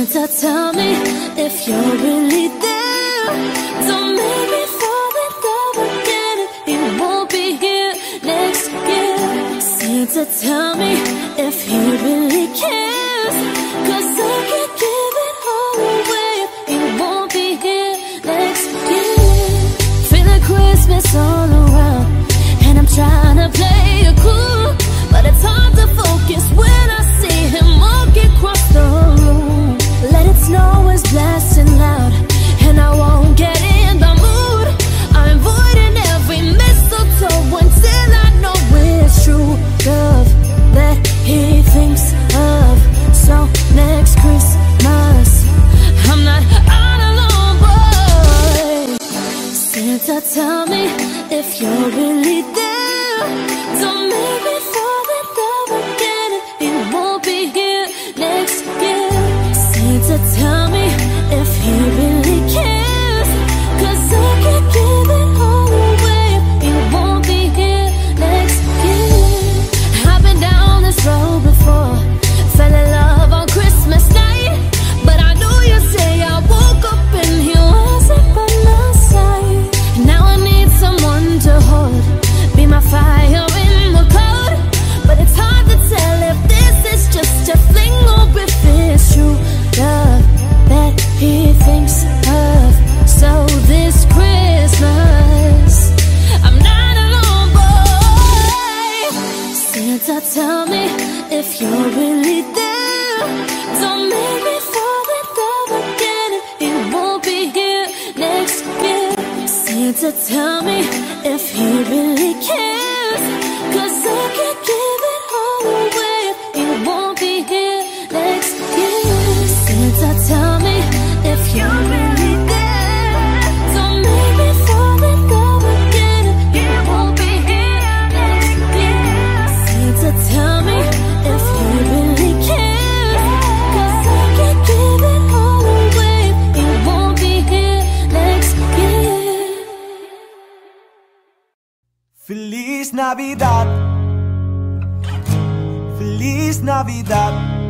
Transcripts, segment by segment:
Santa, tell me if you're really there. Don't make me fall in love again. He won't be here next year. Santa, tell me if he really cares, 'cause I can't give it all away if he won't be here next year. Feeling Christmas all around, and I'm trying to play it cool, but it's hard to focus when I see him walk across the room. Let it snow is blasting loud, and I won't get in the mood. I'm avoiding every mistletoe until I know it's true love that he thinks of. So next Christmas, I'm not all alone, boy. Santa, tell me if you're really there. Don't make me fall in love again. He won't be here next year. Santa, tell me if he really cares, 'cause I can't give it all away if he won't be here next year. I've been down this road before, fell in love on Christmas night, but I knew you'd say I woke up and he wasn't by my side. Now I need someone to hold, be my fire in the cold, but it's hard to tell if this is just a fling or if it's true love that he thinks of. So this Christmas, I'm not alone, boy. Santa, tell me if you're really there. Don't make me fall in love again. He won't be here next year. Santa, tell me if he really cares, 'cause I can't give it all away if he won't be here next year. Santa, tell me if you're really there. Don't make me fall in love again. He won't be here next year. Santa, tell me if he really cares, 'cause I can't give it all away if he won't be here next year. Feliz Navidad, Feliz Navidad,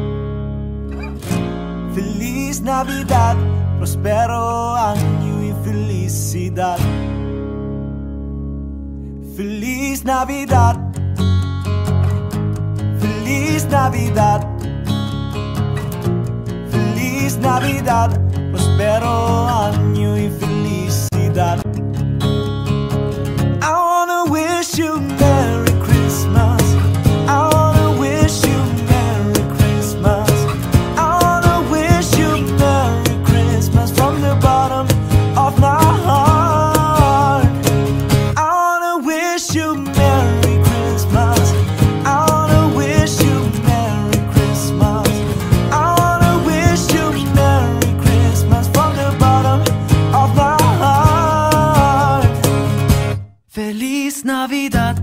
Feliz Navidad, prospero año y felicidad. Feliz Navidad, Feliz Navidad, Feliz Navidad, prospero año y felicidad. I wanna wish you Merry Christmas. I wanna wish you Merry Christmas. I wanna wish you Merry Christmas from the bottom of my heart. I wanna wish you Merry Christmas. I wanna wish you Merry Christmas. I wanna wish you Merry Christmas from the bottom of my heart. Feliz Navidad,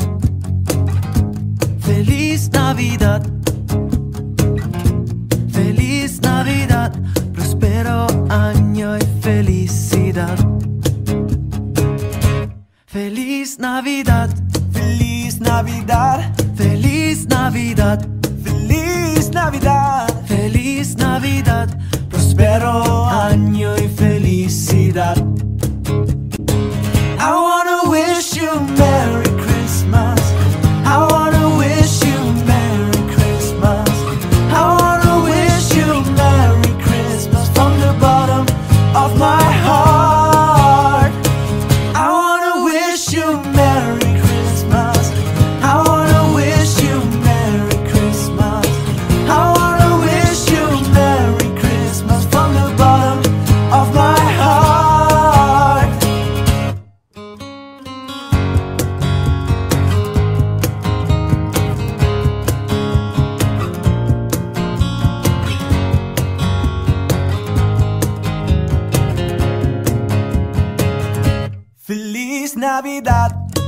Feliz Navidad, Feliz Navidad, prospero año y felicidad. Feliz Navidad, Feliz Navidad, Feliz Navidad, Feliz Navidad, Feliz Navidad, prospero año y felicidad. I wanna wish you Merry Christmas. I wanna wish you Merry Christmas. I wanna wish you Merry Christmas from the bottom of my heart. I wanna wish you Merry Christmas. I wanna wish you Merry Christmas. I wanna wish you Merry Christmas from the bottom of my heart. Feliz Navidad,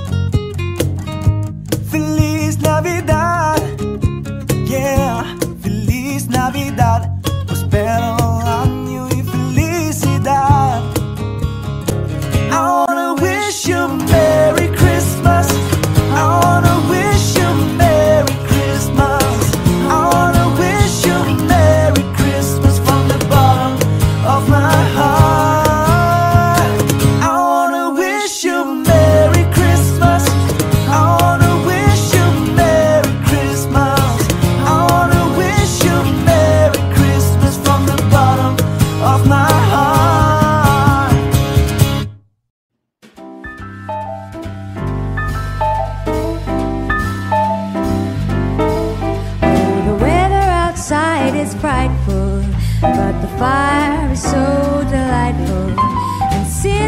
Feliz Navidad, yeah, Feliz Navidad, prospero año y felicidad. I wanna wish you Merry Christmas. I wanna wish you Merry Christmas. I wanna wish you Merry Christmas from the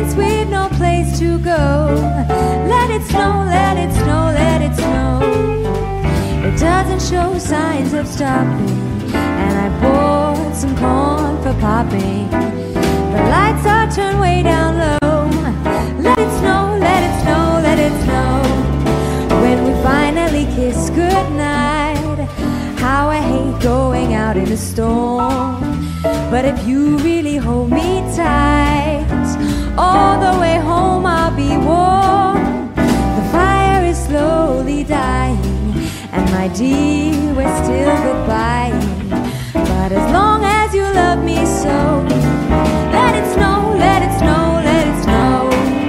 place with no place to go. Let it snow, let it snow, let it snow. It doesn't show signs of stopping, and I bought some corn for popping. The lights are turned way down low. Let it snow, let it snow, let it snow. When we finally kiss goodnight, how I hate going out in a storm. But if you really hold me tight, all the way home I'll be warm. The fire is slowly dying, and my dear, we're still goodbying. But as long as you love me so, let it snow, let it snow, let it snow.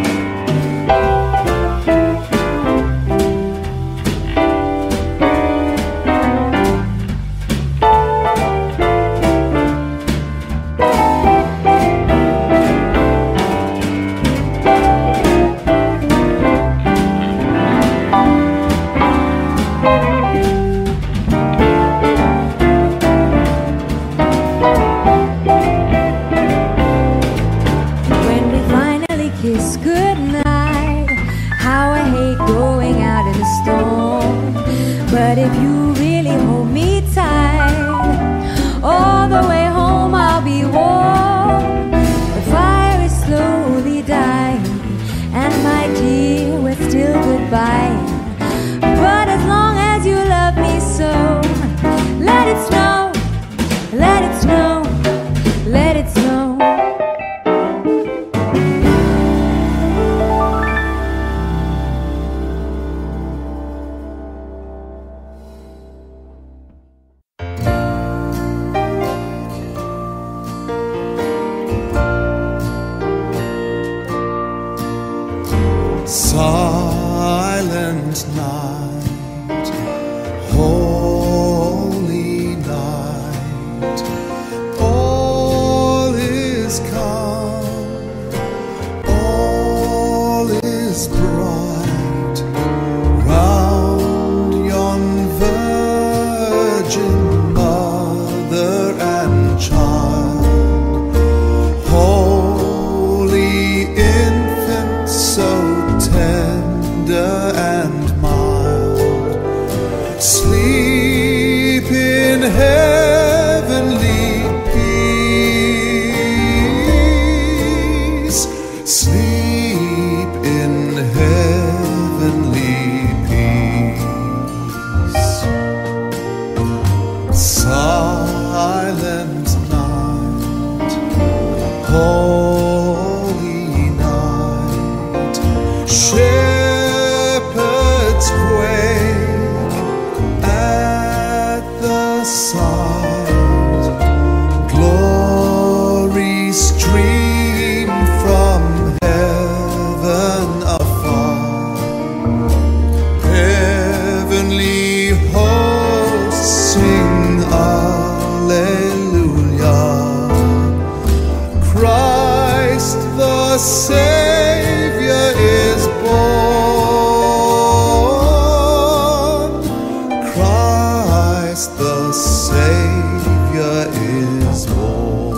Kiss goodnight, how I hate going out in the storm. But if you really hold me tight, all the way home I'll be warm. The fire is slowly dying, and my dear, we're still goodbye. But as long as you love me so, let it snow, let it snow, let it snow. Silent night, holy night, all is calm, all is bright, round yon virgin mother and child, holy infant, so tender and mild, sleep in heavenly peace, sleep in heavenly peace. Silent night, holy night, shepherds quake at the sight, glory stream from heaven afar, heavenly hosts sing Alleluia. Christ the Savior is born. Christ the Savior is born.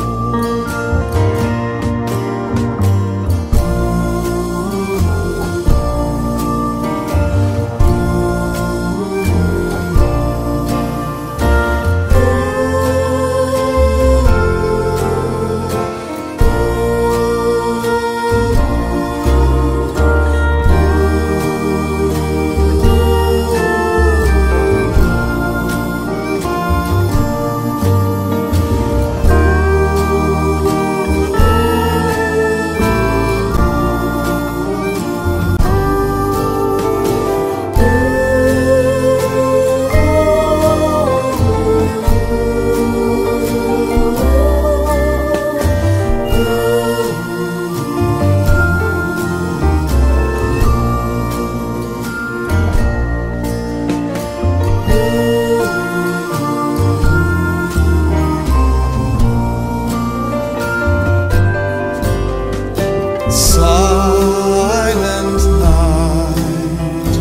Silent night,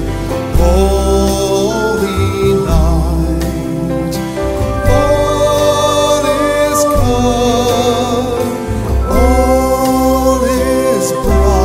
holy night, all is calm, all is bright.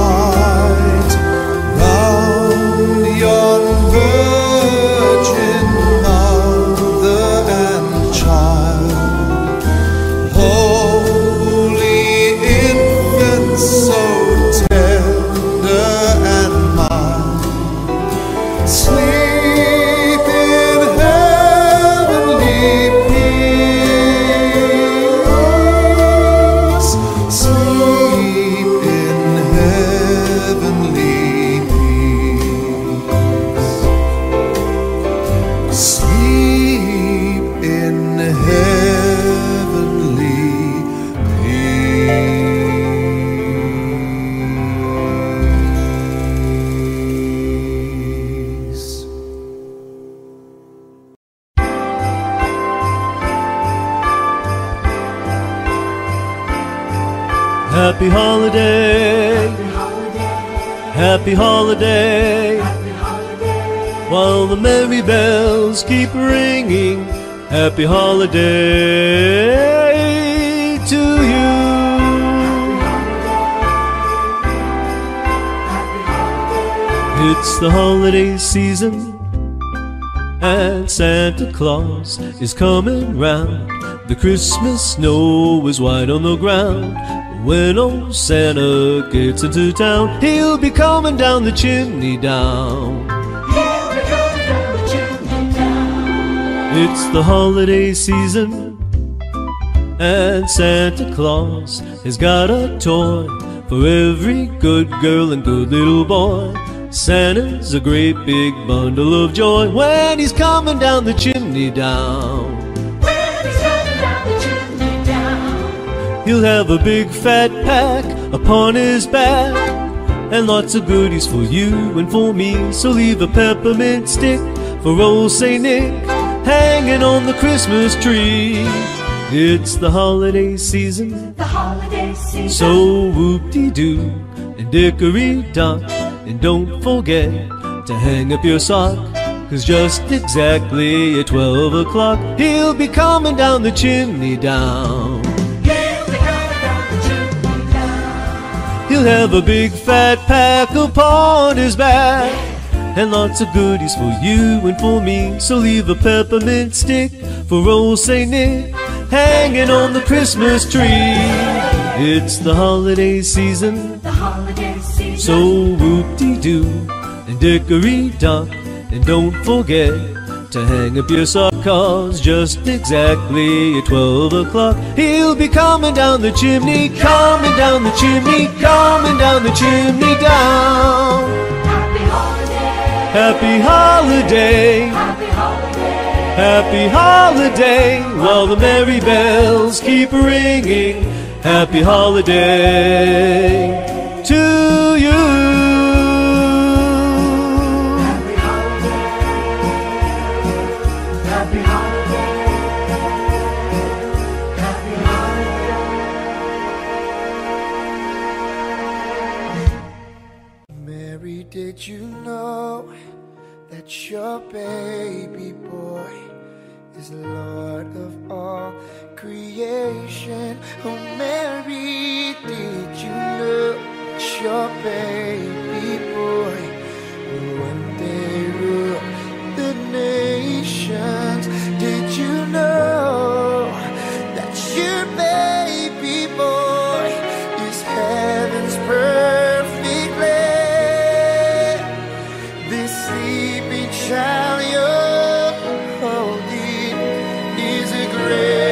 happy holiday. While the merry bells keep ringing, happy holiday to you. It's the holiday season, and Santa Claus is coming round. The Christmas snow is white on the ground. When old Santa gets into town, he'll be coming down the chimney down. It's the holiday season, and Santa Claus has got a toy for every good girl and good little boy. Santa's a great big bundle of joy when he's coming down the chimney down. He'll have a big fat pack upon his back, and lots of goodies for you and for me. So leave a peppermint stick for old Saint Nick hanging on the Christmas tree. It's the holiday season, so whoop-de-doo and dickory-dock. And don't forget to hang up your sock, 'cause just exactly at 12 o'clock he'll be coming down the chimney down. He'll have a big fat pack upon his back, and lots of goodies for you and for me. So leave a peppermint stick for old Saint Nick hanging on the Christmas tree. It's the holiday season, so whoop-de-doo and dickory-dock. And don't forget to hang up your sock, 'cause just exactly at 12 o'clock he'll be coming down the chimney, coming down the chimney, coming down the chimney down. Happy holiday, happy holiday, happy holiday, while the merry bells keep ringing. Happy holiday to you. Happy holiday, happy holiday, happy holiday. Mary, did you know that your baby boy is Lord of all creation? Oh, Mary, did you know that your baby boy will one day rule the nations? Did you know that your baby boy is heaven's perfect lamb? This sleeping child you're holding is a great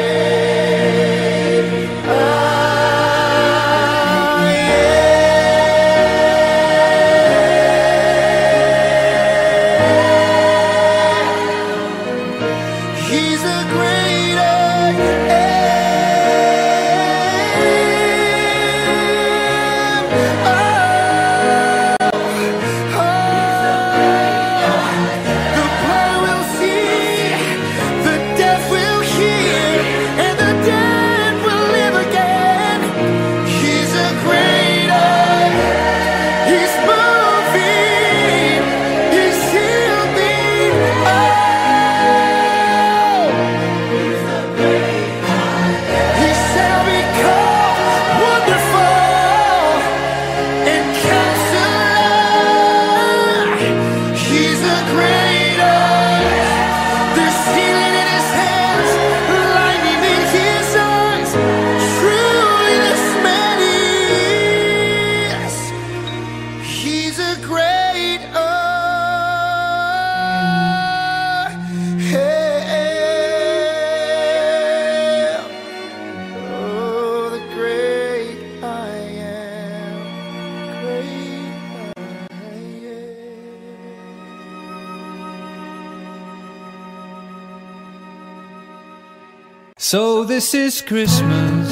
So this is Christmas,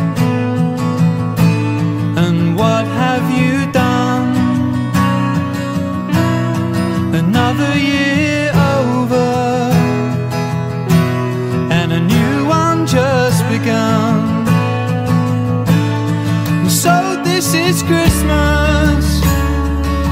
and what have you done? Another year over, and a new one just begun. So this is Christmas,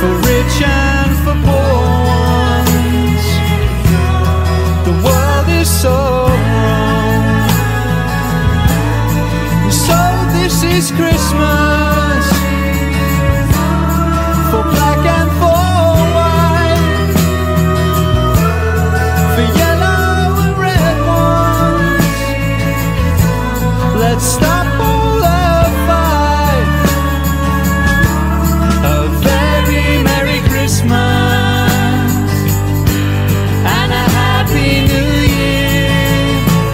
for rich and for poor ones. The world is so wrong. So this is Christmas for black and for white, for yellow and red ones. Let's stop all the fight. A very Merry Christmas and a Happy New Year.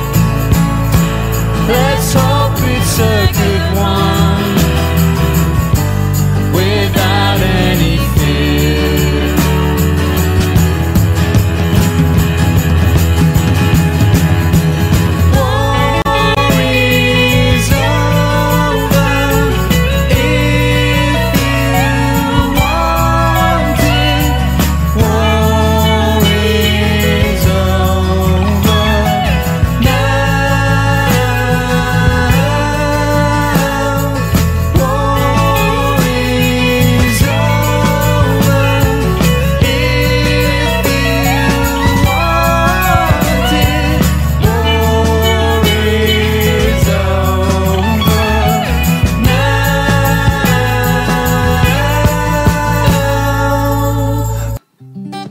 Let's hope it's a good one without any fear. War is over if you want it. War is over now. War is over if you want it. War is over now.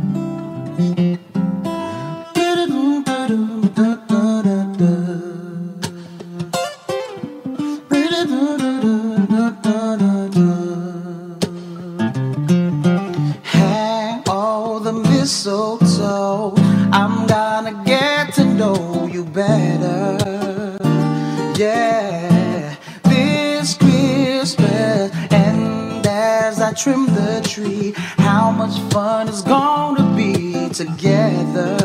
Hang all the mistletoe. I'm gonna get to know you better. Yeah, this Christmas, and as I trim the tree, how much fun it's gonna be together.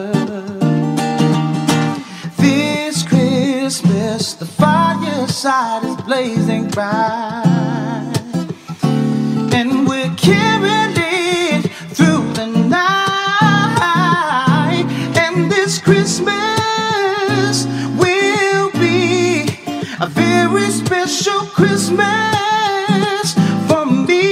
This Christmas, the fireside is blazing bright, and we're carrying it through the night. And this Christmas will be a very special Christmas for me.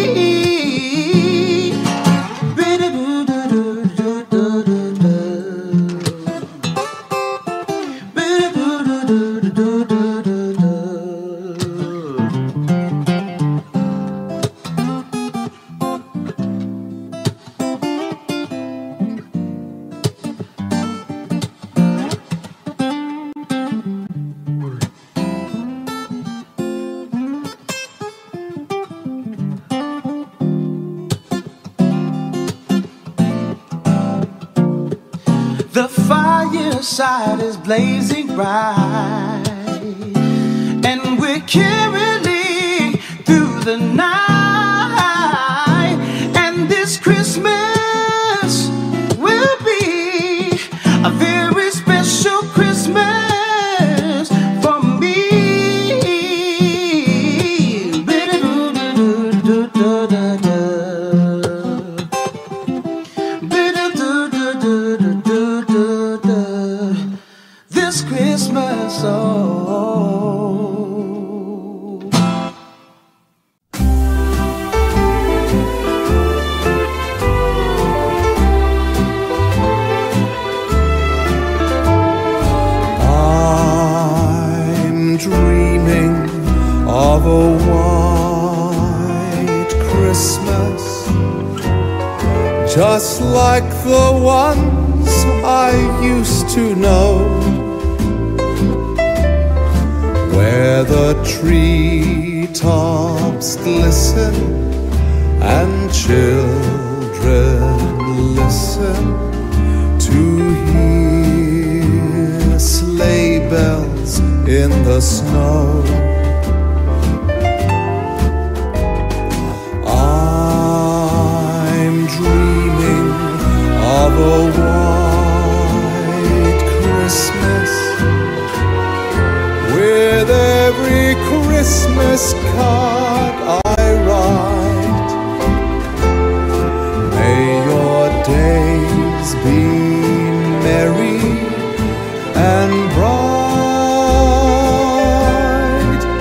The fireside is blazing bright, and we're carrying through the night. And this Christmas will be a very special Christmas for me. This Christmas, oh. I'm dreaming of a white Christmas, just like the ones I used to know, where the treetops glisten and children listen to hear sleigh bells in the snow. I'm dreaming of a white Christmas, with every Christmas card I write. May your days be merry and bright.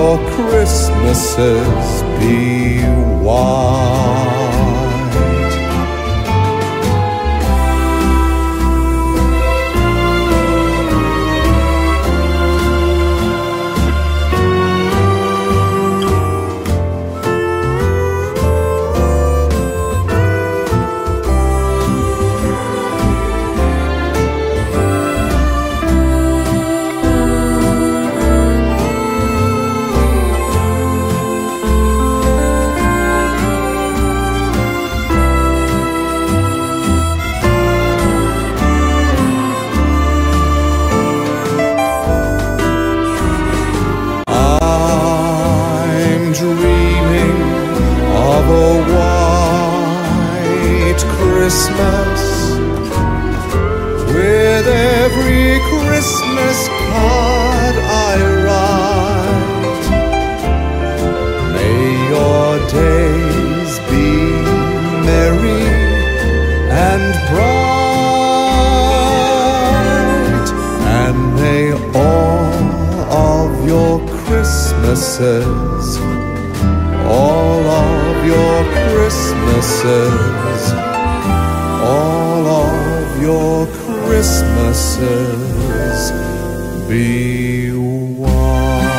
your Christmases be white. Christmas, with every Christmas card I write. May your days be merry and bright, and may all of your Christmases, all of your Christmases, all of your Christmases be white.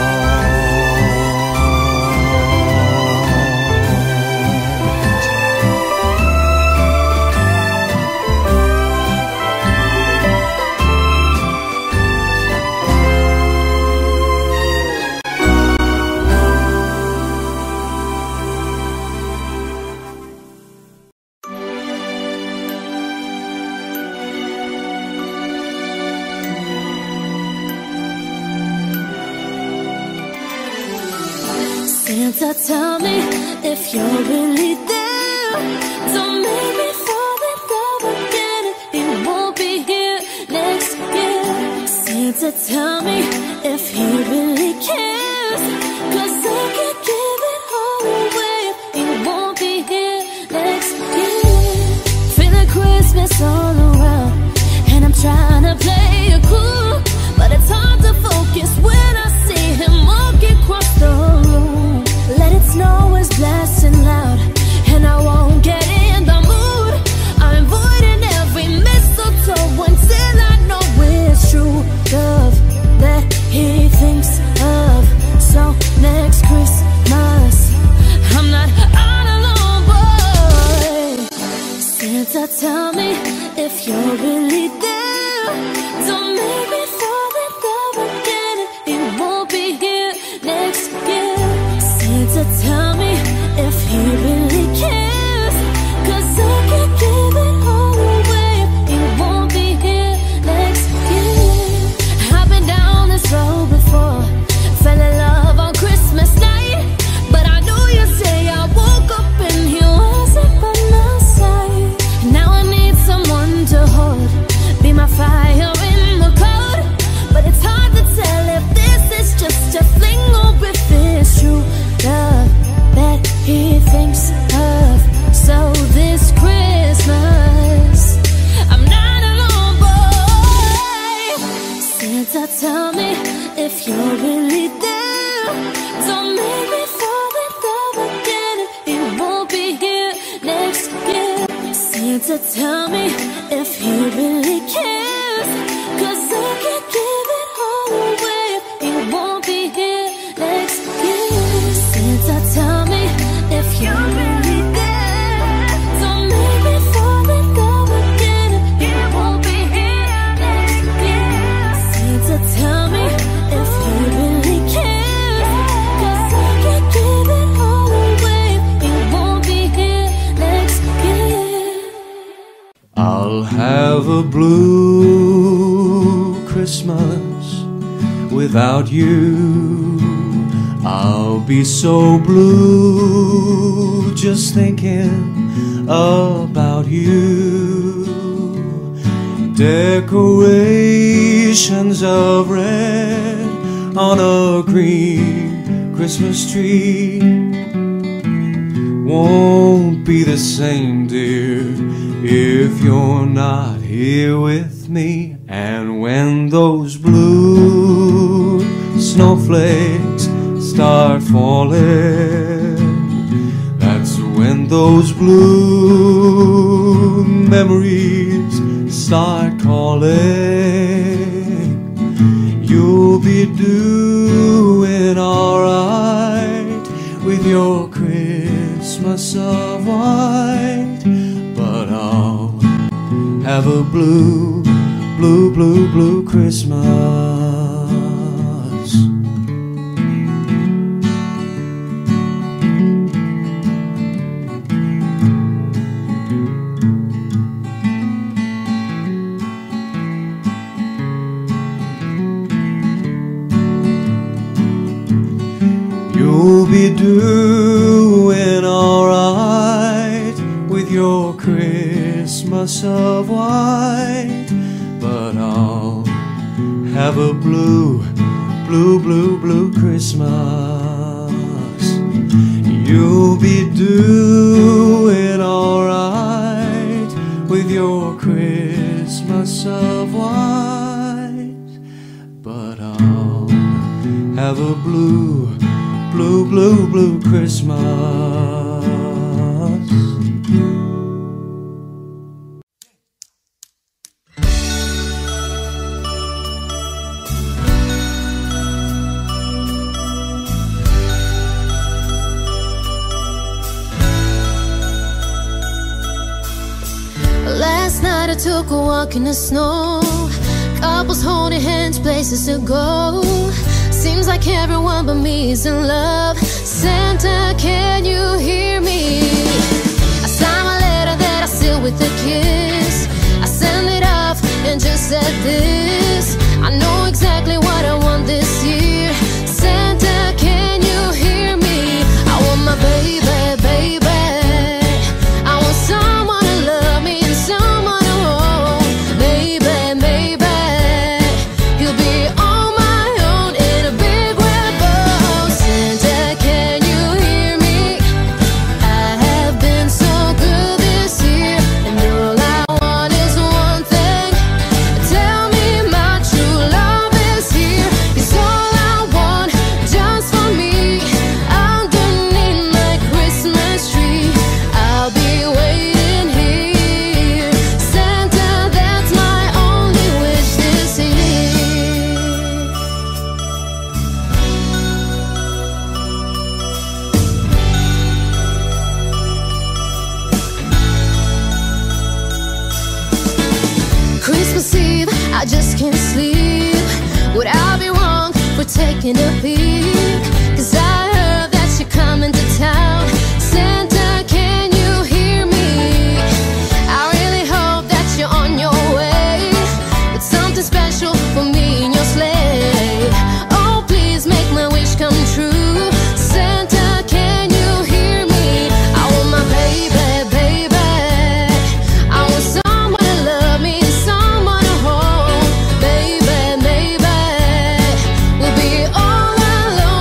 Santa, tell me if you're really there. Don't make me fall in love again. He won't be here next year. Santa, tell me if he really cares, 'cause I can't give it all away if he won't be here next year. Feeling Christmas all around, and I'm trying to play it cool, but it's hard to focus when I see him walking across the room. Let it snow is blasting loud, and I won't get in the mood. I'm avoiding every mistletoe until I know it's true love that he thinks of. So next Christmas, I'm not all alone, boy. Santa, tell me if you're really there. Don't make me fall in love again. He won't be here next year. Santa, tell me if he really cares, 'cause I can't give it all away if he won't be here next year. I've been down this road before, fell in love on Christmas night, but I knew you'd say I woke up and he wasn't by my side. Now I need someone to hold, be my fire in the cold, but it's hard to tell if this is just a fling or if it's true love that he thinks of. So this Christmas, I'm not alone, boy. Santa, tell me if you're really there. Don't make me fall in love again. He won't be here next year. Santa, tell me if he really cares, 'cause I can't give it all away if he won't be here next year. Santa, tell me if you're really there. Don't make me fall in love again. He won't be here next year. Santa, tell me if he really cares, 'cause I can't give it all away if he won't be here next year. I'll have a blue Christmas without you. I'll be so blue just thinking about you. Decorations of red on a green Christmas tree won't be the same, dear, if you're not here with me. And when those blue snowflakes start falling, that's when those blue memories start calling. You'll be doing alright with your Christmas of white, but I'll have a blue, blue, blue, blue Christmas. You'll be doing alright with your Christmas of white, but I'll have a blue, blue, blue, blue Christmas. You'll be doing alright with your Christmas of white, but I'll have a blue, blue, blue, blue Christmas. Last night I took a walk in the snow. Couples holding hands, places to go. Seems like everyone but me is in love. Santa, can you hear me? I signed my letter that I sealed with a kiss. I sent it off and just said this: I know exactly what I want this year. Santa, can you hear me? I want my baby, baby. I want someone to love me and someone to hold. Baby, baby, he'll be on my own in a big red boat. Santa, can you hear me? I have been so good this year, and all I want is one thing. Tell me my true love is here. It's all I want, just for me. Underneath my Christmas tree, I'll be waiting here. Santa, that's my only wish this year. Christmas Eve, I just can't sleep. Would I be wrong for taking a peek? 'Cause I heard that you're coming to town. Santa, can you hear me? I really hope that you're on your way with something special for me in your sleigh. Oh, please make my wish come true. Santa, can you hear me? I want my baby, baby. I want someone to love me and someone to hold. Baby, baby, we'll be all alone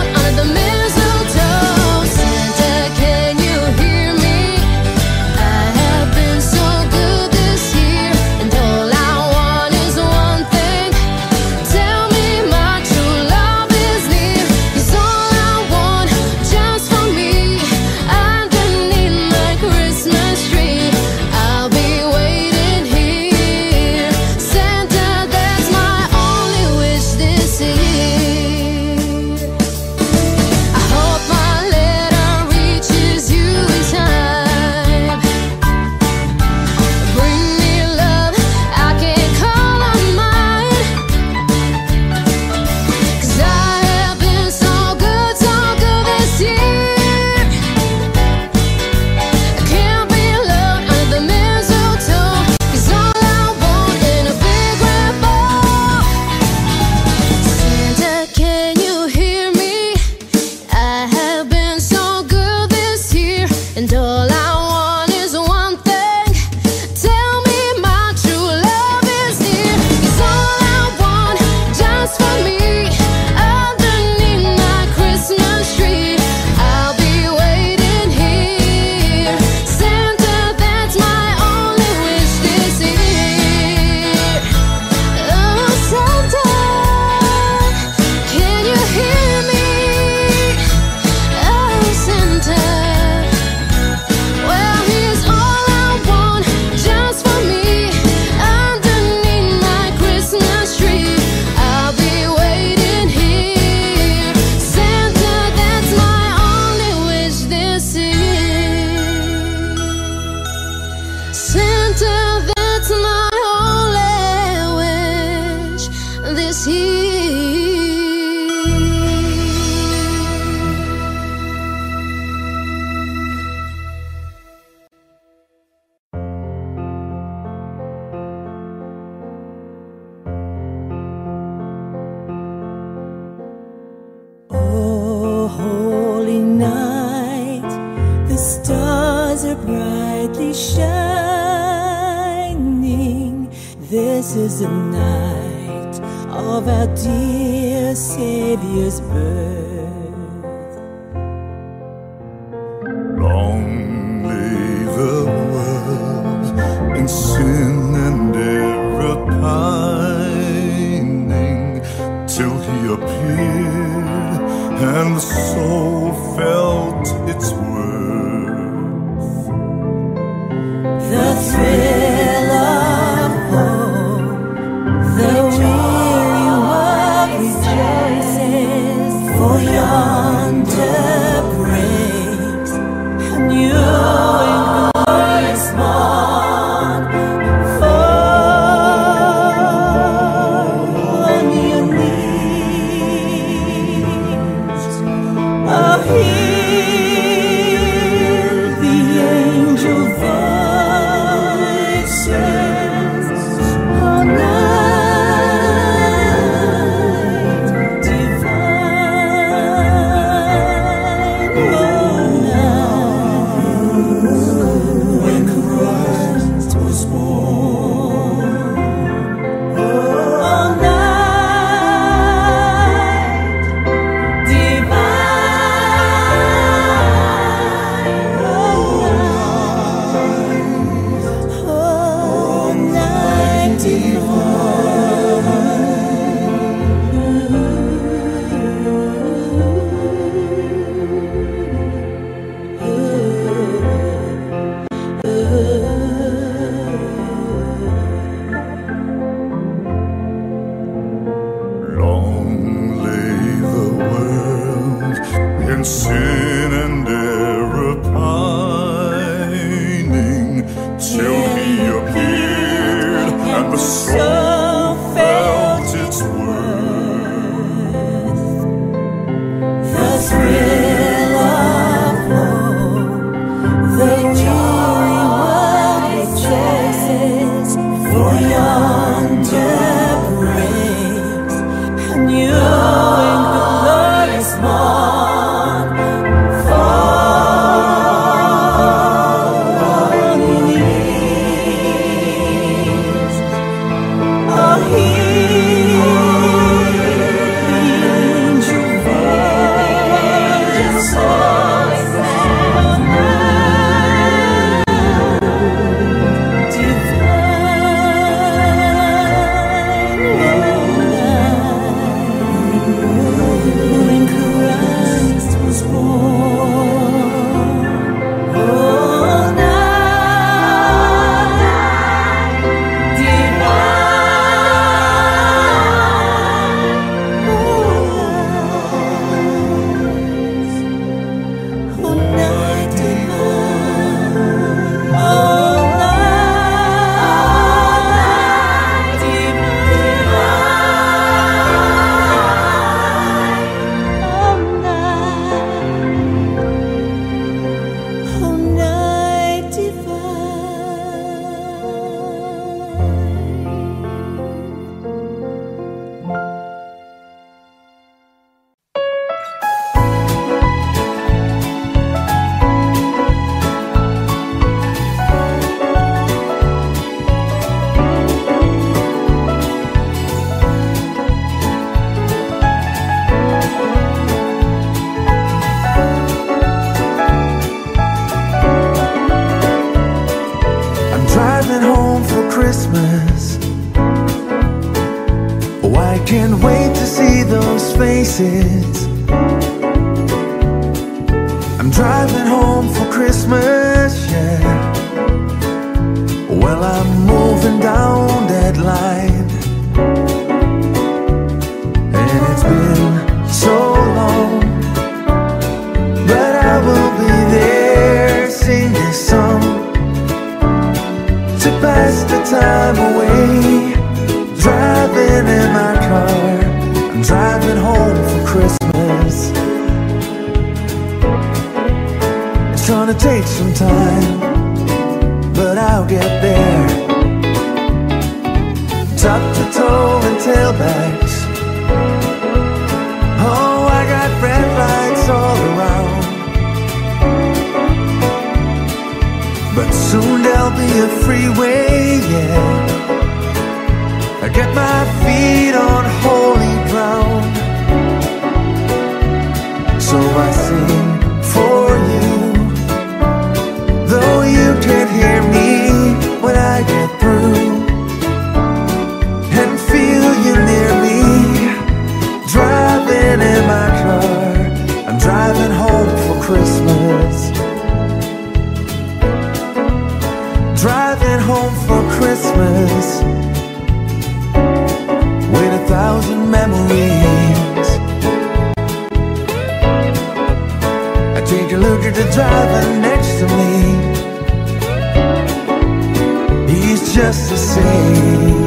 is the night of our dear Savior's birth. Long lay the world in sin and error pining, till he appeared and the soul felt its worth. The thrill of hope, the weary world rejoices, for yonder breaks a new and glorious morn. Fall on your knees, hear the angel voices. All night divine, all night when Christ was born. All night divine, all night Long lay the world in sin and error pining, till he appeared and the soul felt its worth. the thrill of hope, the weary world rejoices, for yonder breaks a new and glorious morn. Fall on your knees, hear the angel voices. All night divine, all night when Christ was born. All night divine, all night divine, all night divine, all night I'm driving home for Christmas. Oh, I can't wait to see those faces. I'm driving home for Christmas, yeah. Well, I'm moving down that line, and it's been so long, but I will be there, sing this song to pass the time away. Driving in my car, I'm driving home for Christmas. It's gonna take some time, but I'll get there. Top to toe and tailbacks. Oh, I got red lights all around, but soon there'll be a freeway, yeah. Christmas. Driving home for Christmas with 1,000 memories. I take a look at the driver next to me. He's just the same,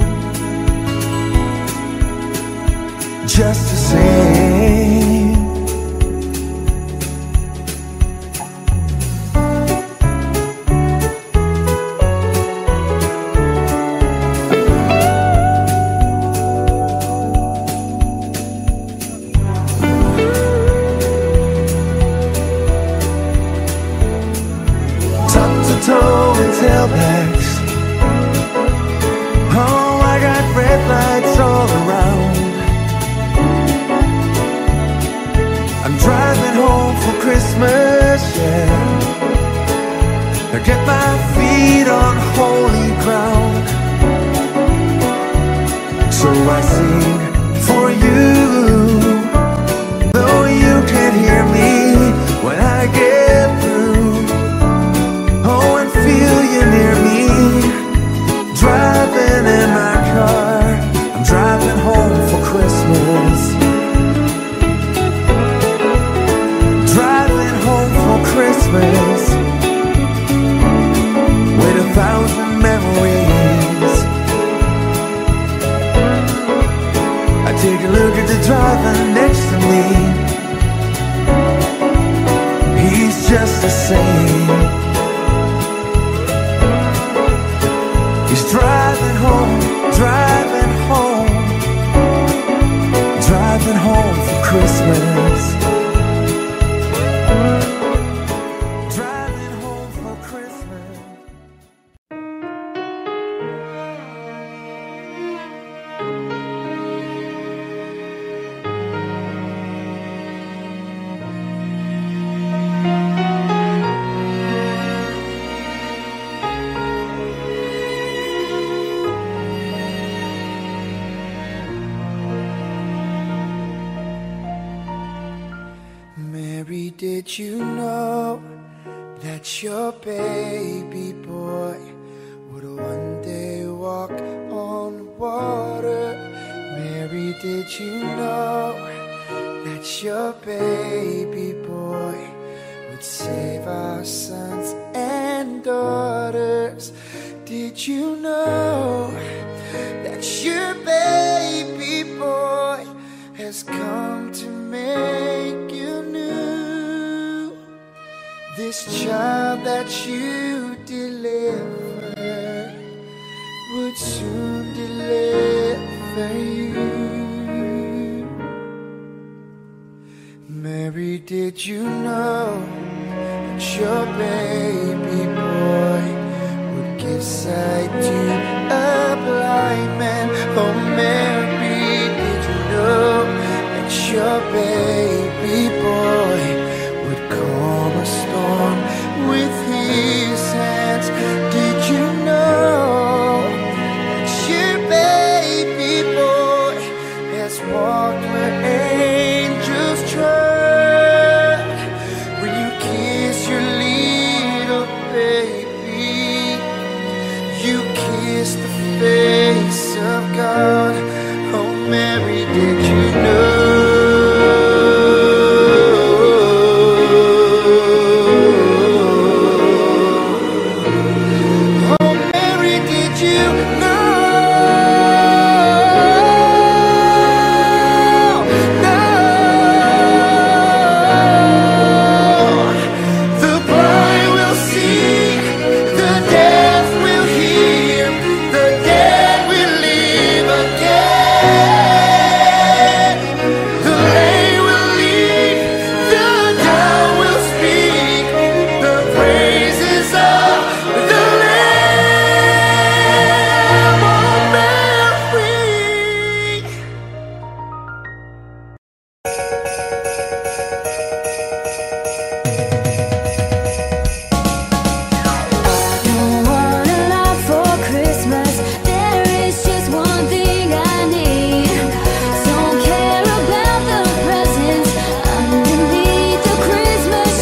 just the same. Toe and tailbacks. Oh, I got red lights all around. I'm driving home for Christmas, yeah. I get my feet on holy ground. So I sing for you, though you can't hear me when I get through. Oh, and feel you near me, driving in my car. I'm driving home for Christmas. Driving home for Christmas with 1,000 memories. I take a look at the driver next to me. He's just the same. He's driving home, driving home, driving home for Christmas. Driving home for Christmas. Mary, did you know that your baby boy would one day walk on water? Mary, did you know that your baby boy would save our sons and daughters? Did you know that your baby boy has come to make you new? This child that you delivered would soon deliver you. Mary, did you know that your baby boy would give sight to a blind man? Oh, Mary, did you know that your baby boy would calm a storm with his hands? Did you know that your baby boy has walked where angels trod? When you kiss your little baby, you kiss the face of God. Oh, Mary, did you know? Christmas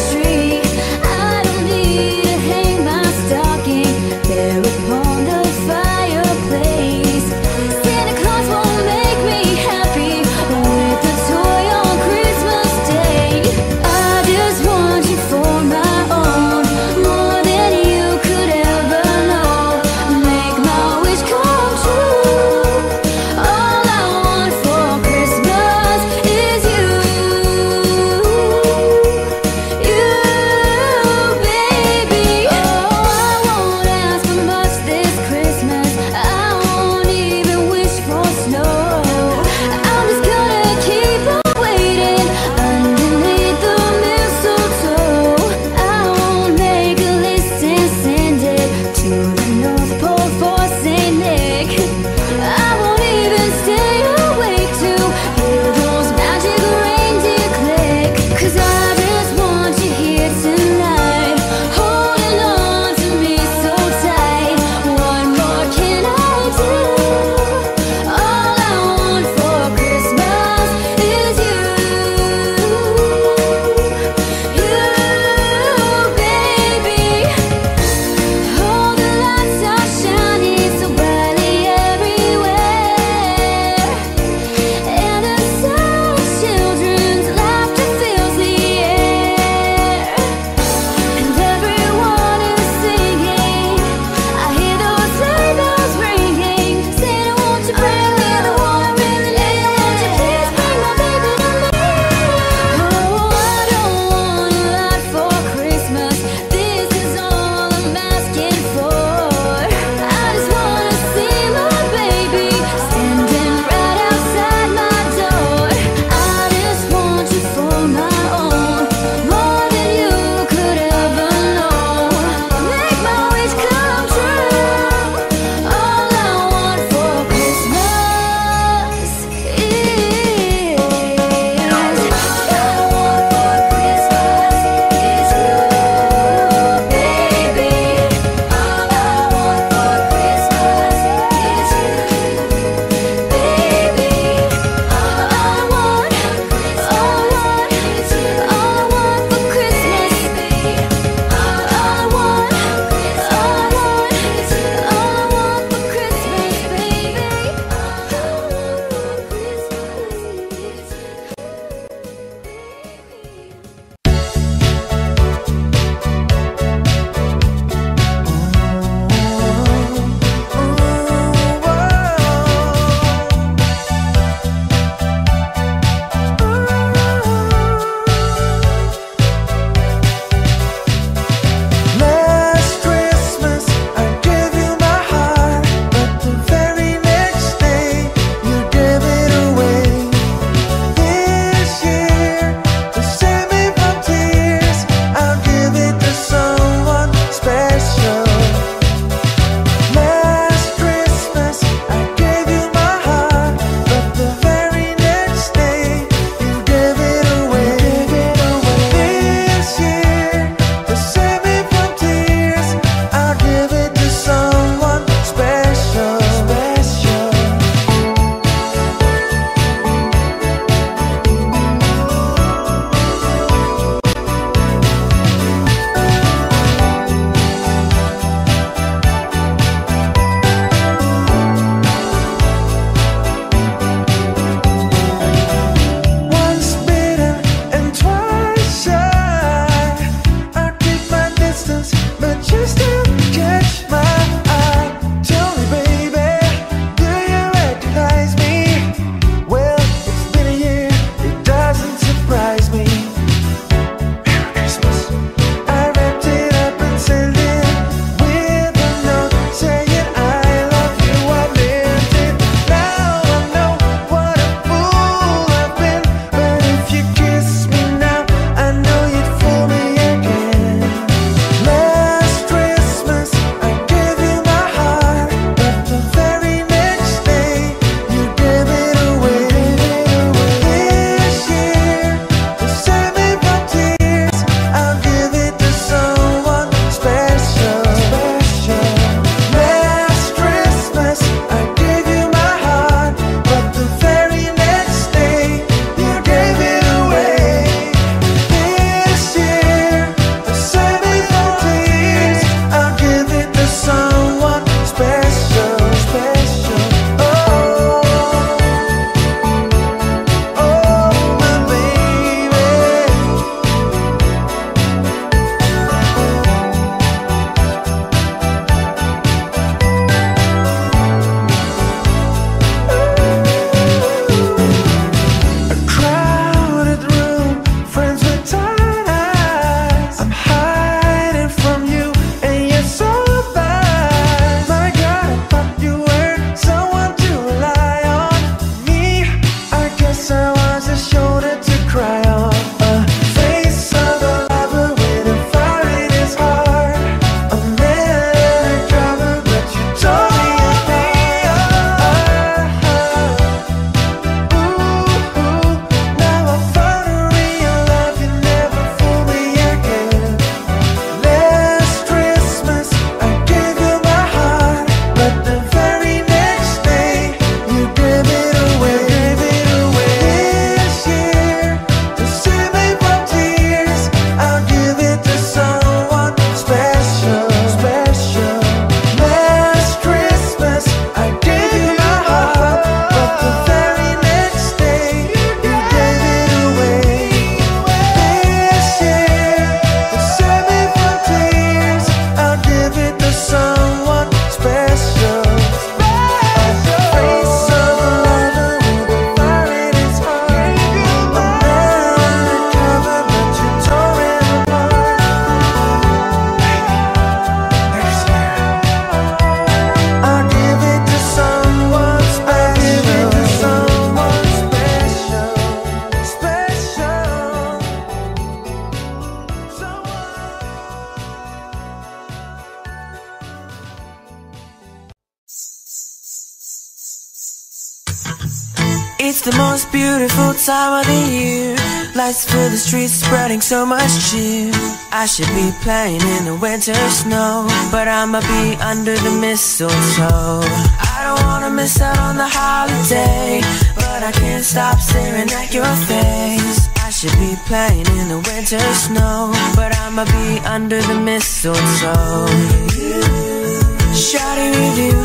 It's the most beautiful time of the year. Lights fill the streets, spreading so much cheer. I should be playing in the winter snow, but I'ma be under the mistletoe. I don't wanna miss out on the holiday, but I can't stop staring at your face. I should be playing in the winter snow, but I'ma be under the mistletoe. Shawty with you,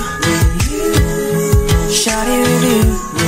shawty with you,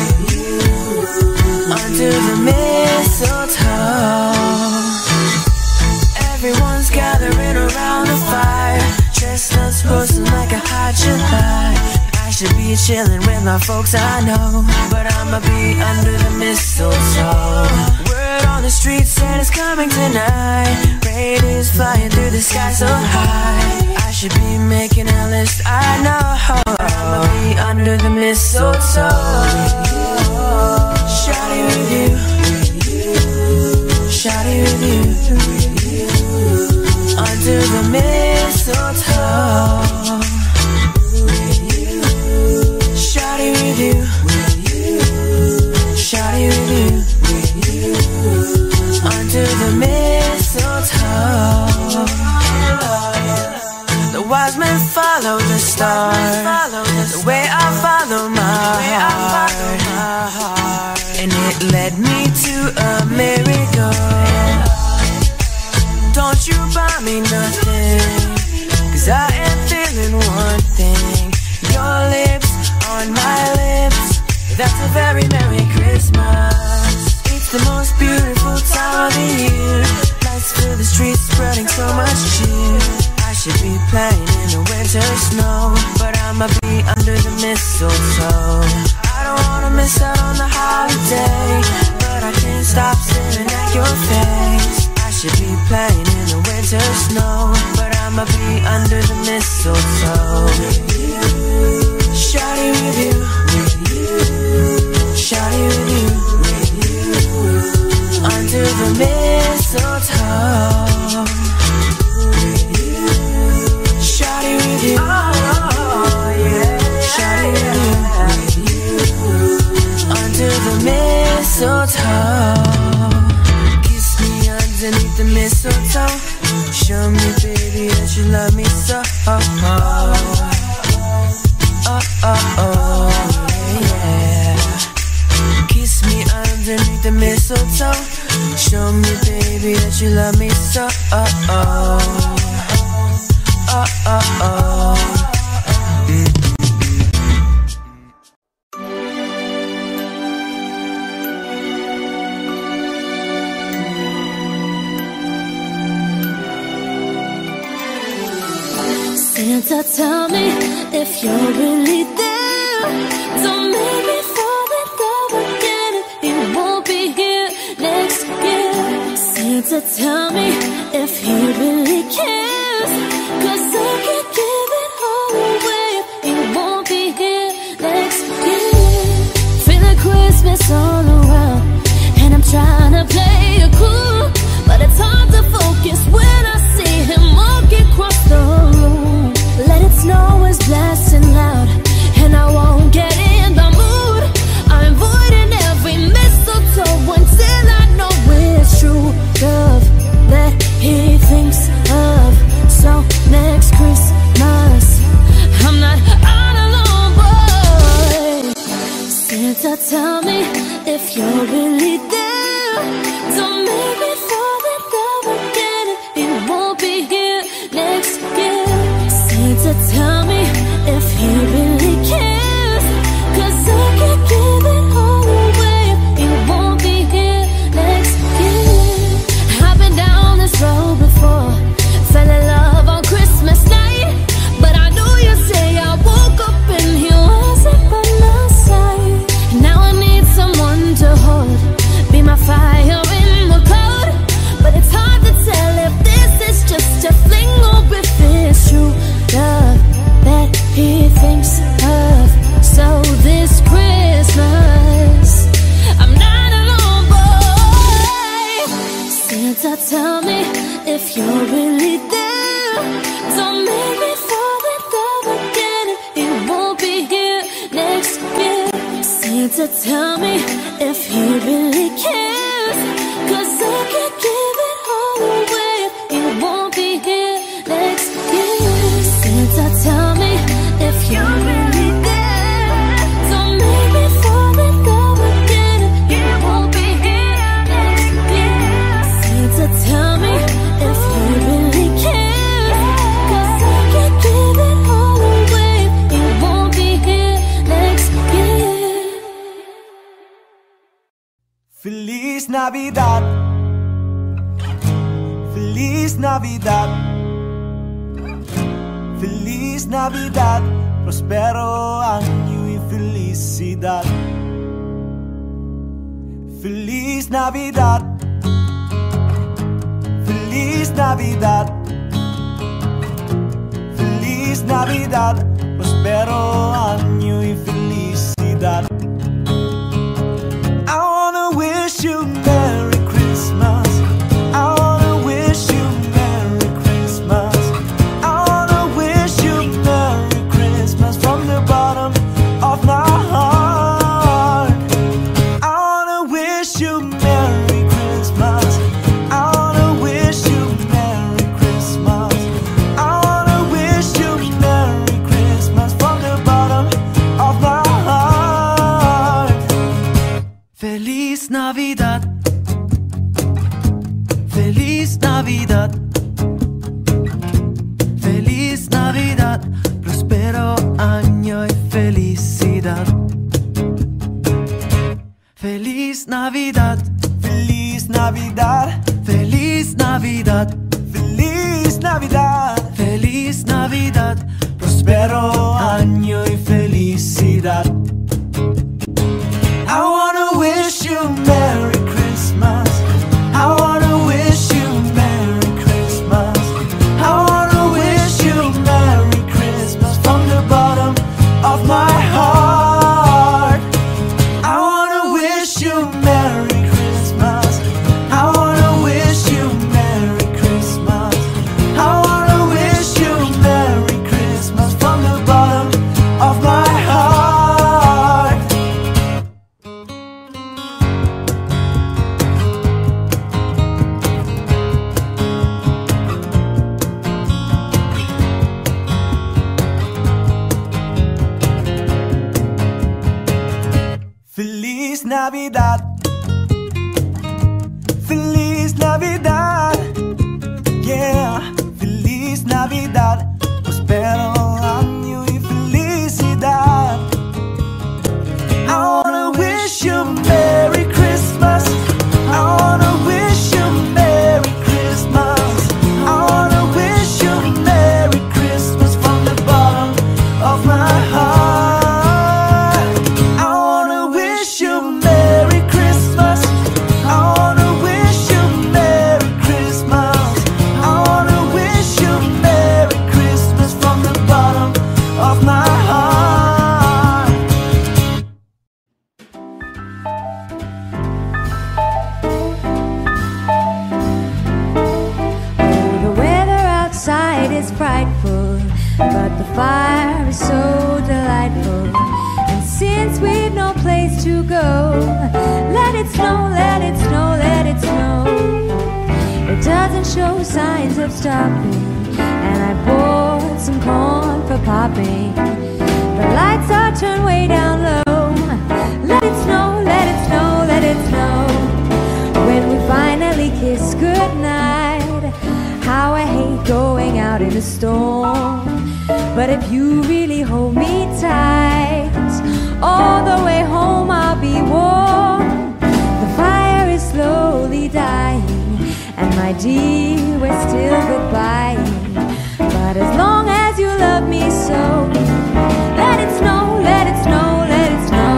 under the mistletoe. Everyone's gathering around the fire, chestnuts roasting like a hot July. I should be chilling with my folks I know, but I'ma be under the mistletoe. Word on the street said it's coming tonight. Reindeers flying through the sky so high. I should be making a list, I know. I'ma be under the mistletoe. Shawty with you, shawty with you, under the mistletoe. Shawty with you, shawty with you, under the mistletoe. The wise men follow the stars, the way I follow my heart, and it led me to America. Don't you buy me nothing, 'cause I am feeling one thing. Your lips on my lips, that's a very Merry Christmas. It's the most beautiful time of the year. Lights fill the streets, spreading so much cheer. I should be playing in the winter snow, but I'ma be under the mistletoe. I don't wanna miss out on the holiday, but I can't stop staring at your face. I should be playing in the winter snow, but I'ma be under the mistletoe. Shawty with you, shawty with you, under the mistletoe. Shawty with you, shawty with you, under the mistletoe. Kiss me underneath the mistletoe. Show me, baby, that you love me so. Yeah. Kiss me underneath the mistletoe. Show me, baby, that you love me so. Santa, tell me if you're really there. Don't make me fall in love again. He won't be here next year. Santa, tell me if he really cares, 'cause I can't give it all away. He won't be here next year. Feeling Christmas all around, and I'm trying to play it cool, but it's hard to focus when I see him walking across the room. Let it snow is blasting loud, and I won't get in the mood. I'm avoiding every mistletoe until I know it's true love that he thinks of. So next Christmas, I'm not all alone, boy. Santa, tell me if you're really there. Don't make me fall in love again. He won't be here next year. Santa, tell me if he really cares, 'cause I can't give it all away. He won't be here next year. I've been down this road before, fell in love on Christmas night, but I knew you'd say I woke up and he wasn't by my side. Now I need someone to hold, be my fire in the cold, but it's hard to tell if this is just a fling or if it's true love that he thinks of. So this Christmas, I'm not alone, boy. Santa, tell me if you're really there. Don't make me fall in love again. He won't be here next year. Santa, Santa, tell me if he really cares, 'cause I can't give it all away if he won't be here next year. Santa, tell me if you're really there. Don't make me fall in love again if he won't be here next year. Santa, tell me if he really cares, 'cause I can't give it all away if he won't be here next year. Feliz Navidad, Feliz Navidad, Feliz Navidad, prospero año y felicidad. Feliz Navidad, Feliz Navidad, Feliz Navidad, prospero año y felicidad. I wanna wish you Merry Christmas. I wanna wish you Merry Christmas. I wanna wish you Merry Christmas from the bottom of my heart. I wanna wish you Merry Christmas. I wanna wish you Merry Christmas. I wanna wish you Merry Christmas from the bottom of my heart. Feliz Navidad, Feliz Navidad, Feliz Navidad, prospero año y felicidad. Feliz Navidad, Feliz Navidad, Feliz Navidad, Feliz Navidad, Feliz Navidad, prospero año y felicidad. I wanna wish you Merry Christmas. I wanna wish you Merry Christmas. I wanna wish you Merry Christmas from the bottom of my heart. I wanna wish you Merry Christmas. I wanna wish you Merry Christmas. I wanna wish you Merry Christmas from the bottom of my heart. Feliz Navidad, Feliz Navidad, yeah, Feliz Navidad, prospero año y felicidad. I wanna wish you Merry Christmas. I wanna wish you Merry Christmas. I wanna wish you Merry Christmas from the bottom of my heart. I wanna wish you Merry Christmas. I wanna wish you Merry Christmas. I wanna wish you Merry Christmas from the bottom of my heart. The weather outside is frightful, but the fire is so delightful. And since we've no place to go, let it snow, let it snow, let it snow. It doesn't show signs of stopping, and I bought some corn for popping. The lights are turned way down low. Let it snow, let it snow, let it snow. When we finally kiss goodnight, how I hate going out in a storm. But if you really hold me tight, all the way home I'll be warm. The fire is slowly dying, and my dear, we're still goodbye. But as long as you love me so, let it snow, let it snow, let it snow.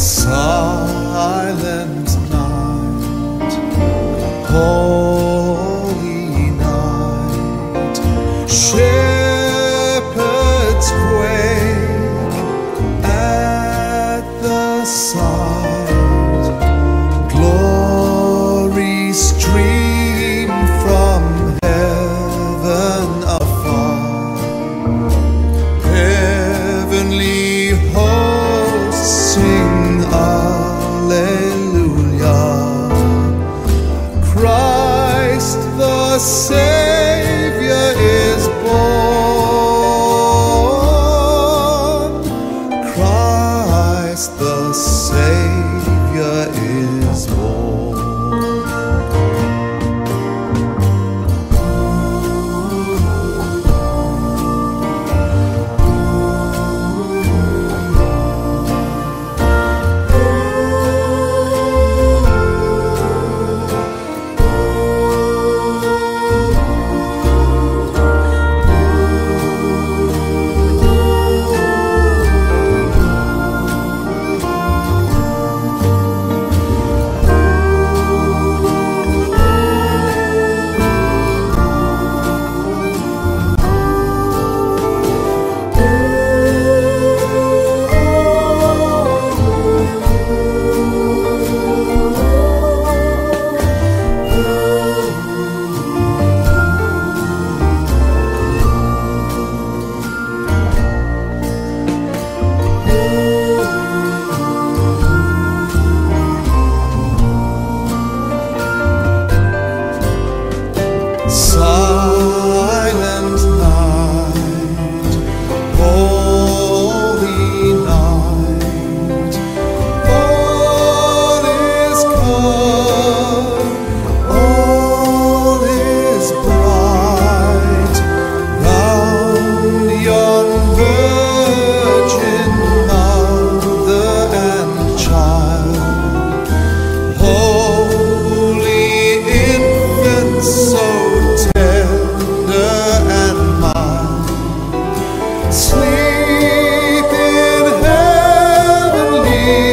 Silent night, holy night, shepherds quake at the sight, glory stream from heaven afar, heavenly hosts sing Alleluia. Christ the Savior is born. Christ the Savior is born. Silent night, holy night, all is calm, all is bright, round yon virgin mother and child, holy infant so tender and mild, sleep in heavenly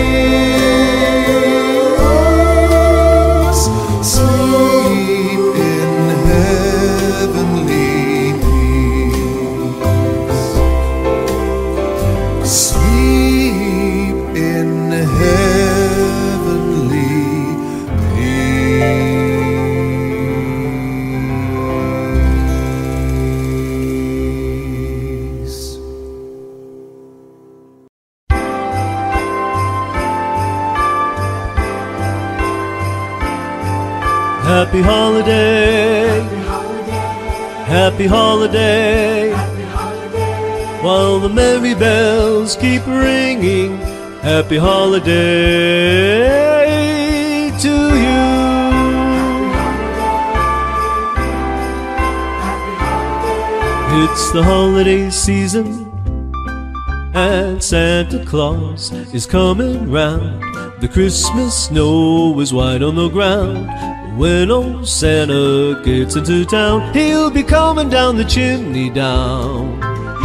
peace, sleep in heavenly peace, sleep in heavenly peace. Happy holiday, happy holiday, while the merry bells keep ringing. Happy holiday to you. It's the holiday season, and Santa Claus is coming round. The Christmas snow is white on the ground. When old Santa gets into town, he'll be coming down the chimney down.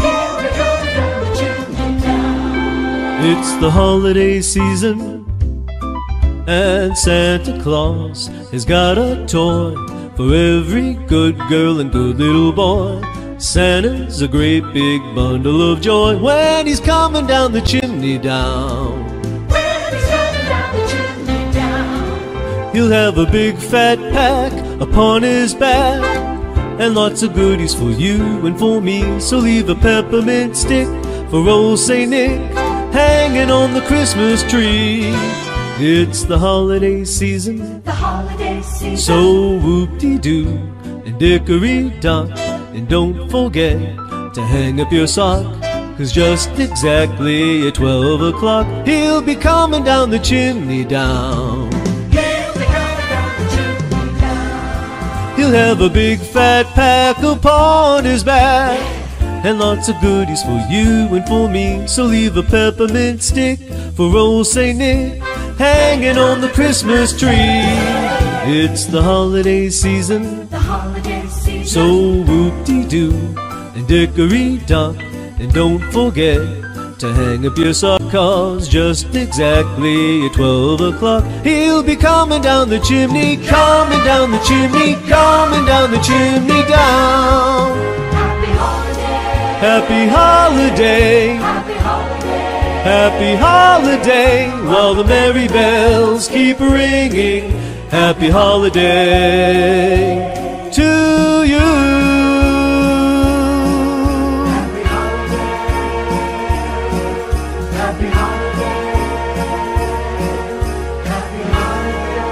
It's the holiday season, and Santa Claus has got a toy for every good girl and good little boy. Santa's a great big bundle of joy when he's coming down the chimney down. He'll have a big fat pack upon his back, and lots of goodies for you and for me. So leave a peppermint stick for old Saint Nick hanging on the Christmas tree. It's the holiday season, so whoop-de-doo and dickory-dock. And don't forget to hang up your sock, 'cause just exactly at 12 o'clock he'll be coming down the chimney down. He'll have a big fat pack upon his back, and lots of goodies for you and for me. So leave a peppermint stick for old Saint Nick hanging on the Christmas tree. It's the holiday season, so whoop-de-doo and dickory-dock. And don't forget to to hang up your sock, 'cause just exactly at 12 o'clock he'll be coming down the chimney, coming down the chimney, coming down the chimney down. Happy holiday, Happy holiday, happy holiday, happy holiday, while the merry bells keep ringing. Happy holiday to you. happy holiday, happy holiday, happy holiday.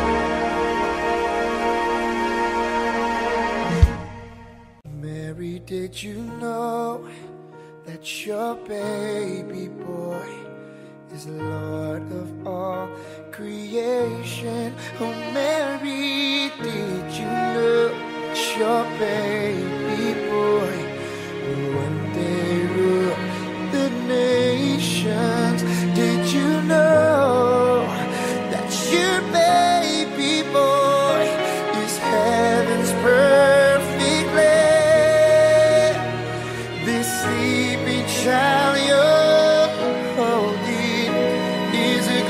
Mary, did you know that your baby boy is Lord of all creation? Oh, Mary, did you know that your baby boy will one day rule the nations? Did you know that your baby boy is heaven's perfect lamb? This sleeping child you're holding is a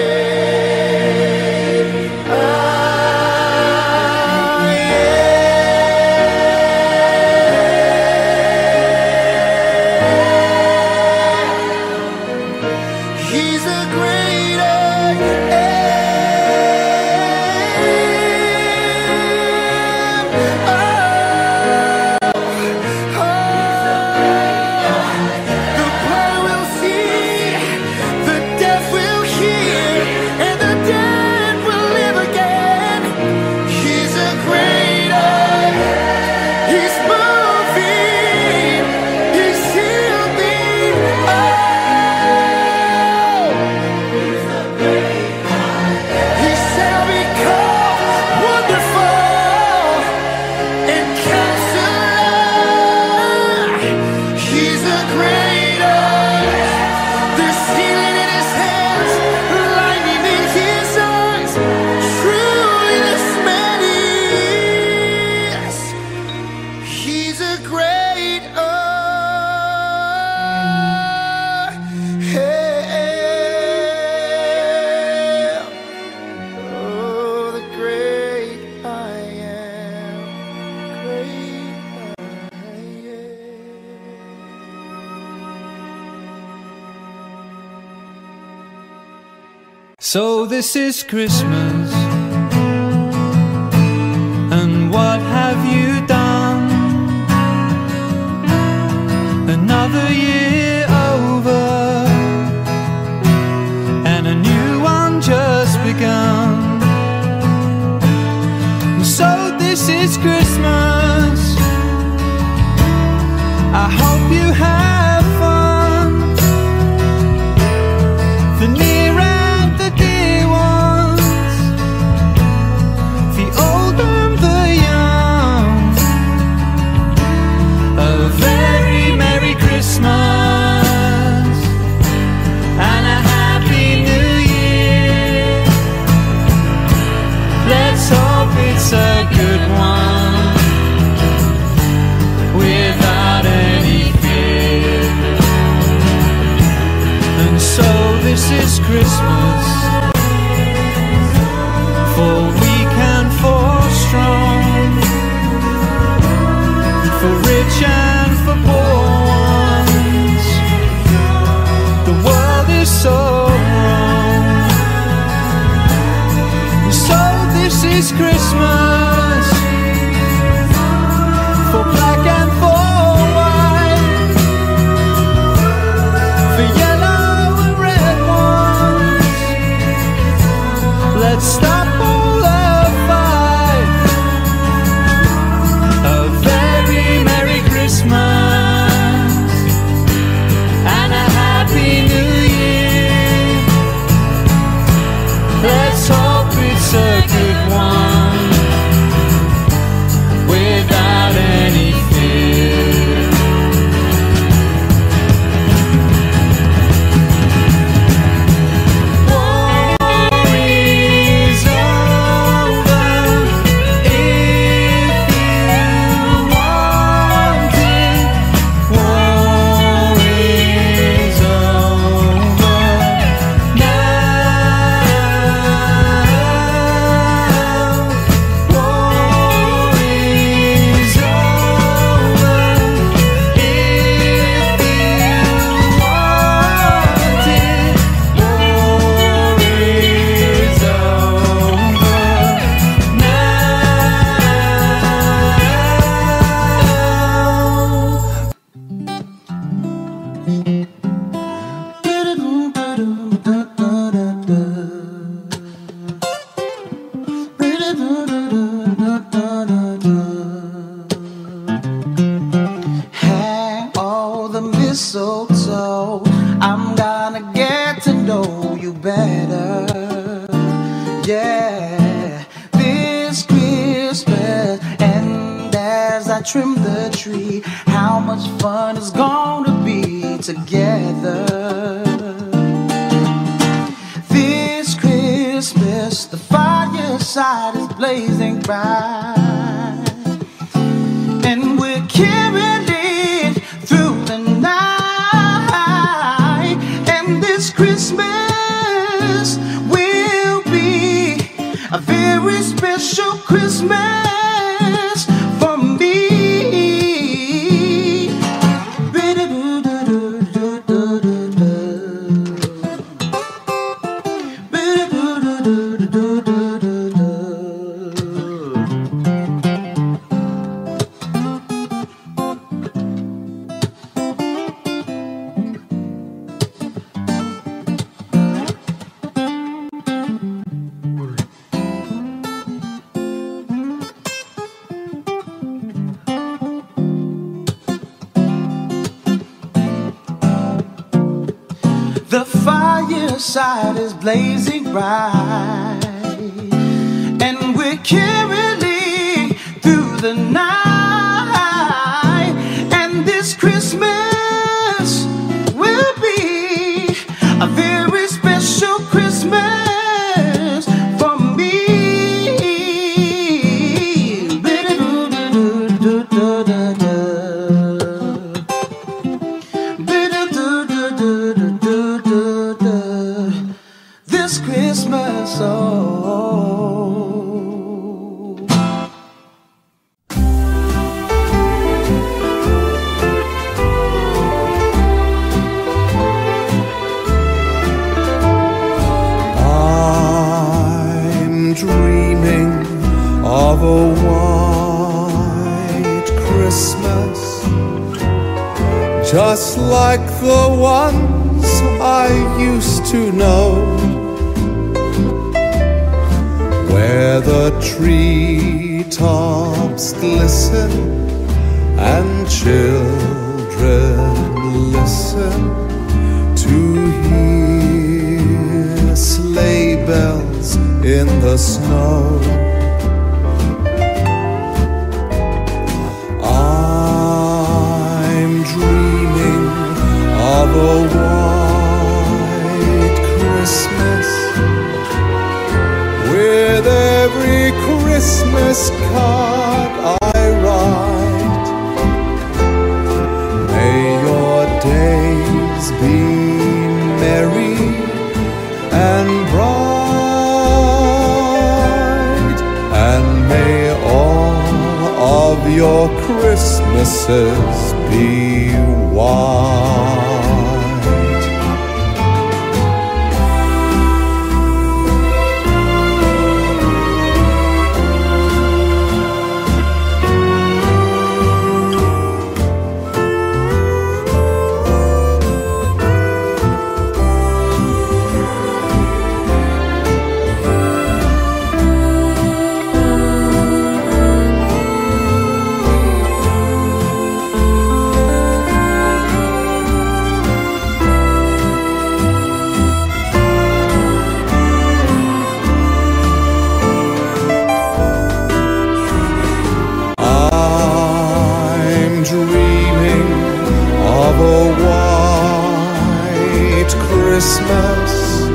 great I am. He's a great I am. The blind will see, the deaf will hear, and the dead will live again. He's a great I am. He's moving, he's healing. Oh, he shall be called Wonderful and Counselor. He's a great I am. There's healing in his hands, lightning in his eyes. Truly this man is. He's a great I am. Oh, the great I am. Great I am. So this is Christmas, and what have you done? Another year over, and a new one just begun. So this is Christmas, I hope you have fun. The near and the dear ones, the old and the young. A very Merry Christmas and a Happy New Year. Let's hope it's a good one without any fear. And so this is Christmas, for weak and for strong, for rich and for poor ones. The world is so wrong. So this is Christmas, for black and for white, for yellow and red ones. Let's stop all the fight. A very Merry Christmas and a Happy New Year. Let's hope it's a good one without any fear. War is over if you want it. War is over. you better. Yeah, this Christmas, and as I trim the tree, how much fun it's gonna be together. This Christmas, the fireside is blazing bright, and we're carrying it through the night. And this Christmas will be a very special Christmas for me. The fireside is blazing bright, and we're caroling through the night. And this Christmas will be a very special Christmas for me. This Christmas, oh. I'm dreaming of a white Christmas, just like the ones I used to know, where the treetops glisten and children listen to hear sleigh bells in the snow. I'm dreaming of a white Christmas, with every Christmas card I write. May your days be merry and bright, and may all of your Christmases be white. Christmas,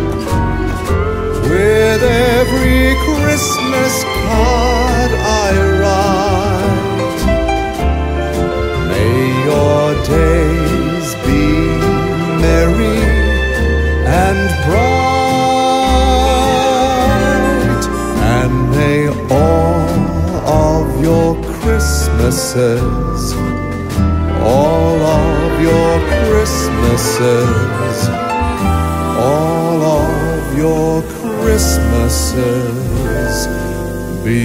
with every Christmas card I write. May your days be merry and bright, and may all of your Christmases, all of your Christmases, all of your Christmases be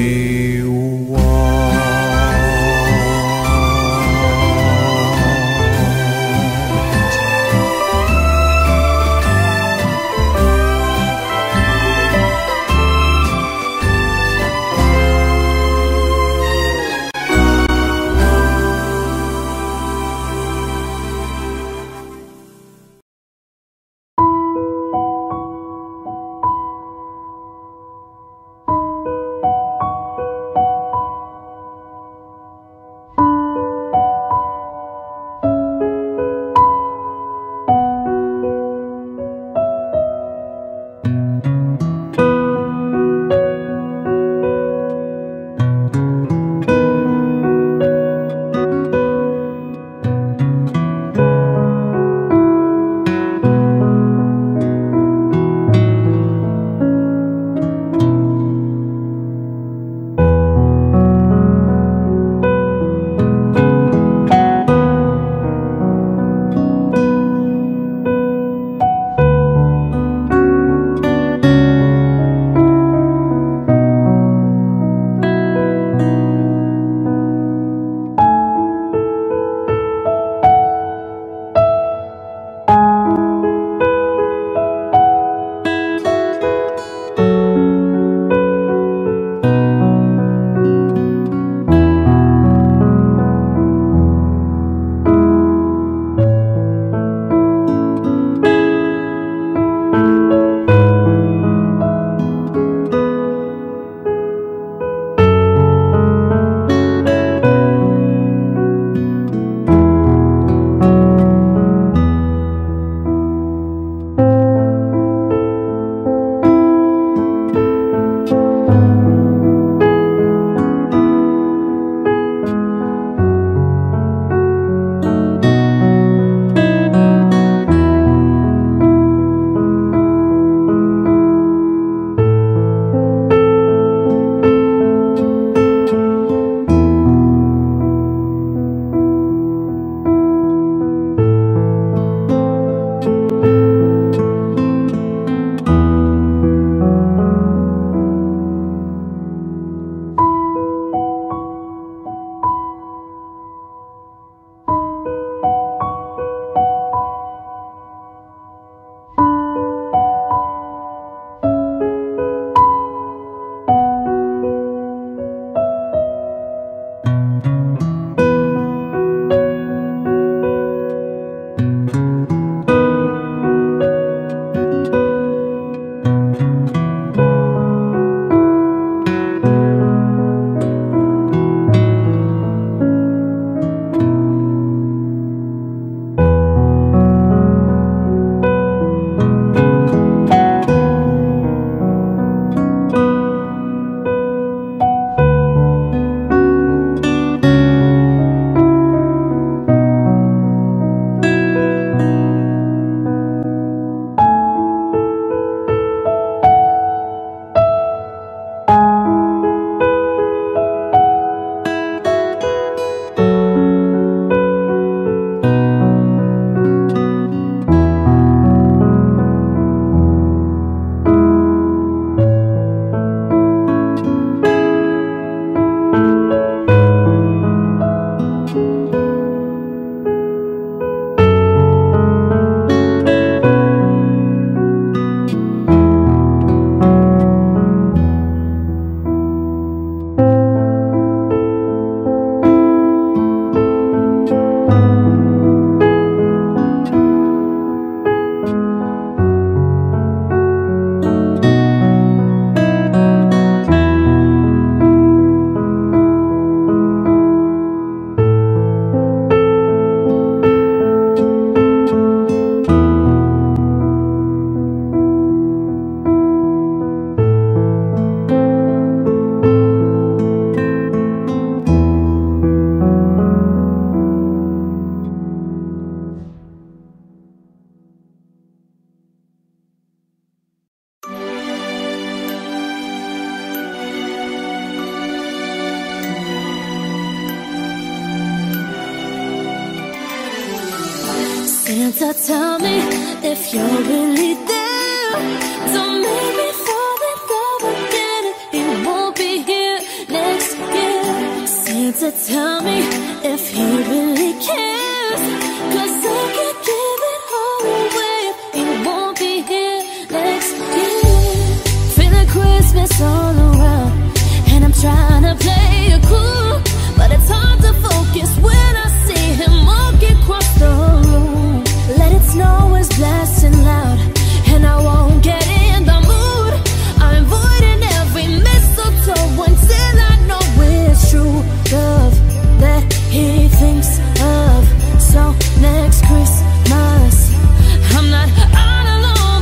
Santa, tell me if you're really there. Don't make me fall in love again. He won't be here next year. Santa, tell me if he really cares. 'Cause I can't give it all away if he won't be here next year. Feeling Christmas all around, and I'm trying to play it cool, but it's hard to focus when I see him walking across the room. Let it snow is blasting loud, and I won't get in the mood. I'm avoiding every mistletoe until I know it's true love that he thinks of. So next Christmas, I'm not all alone,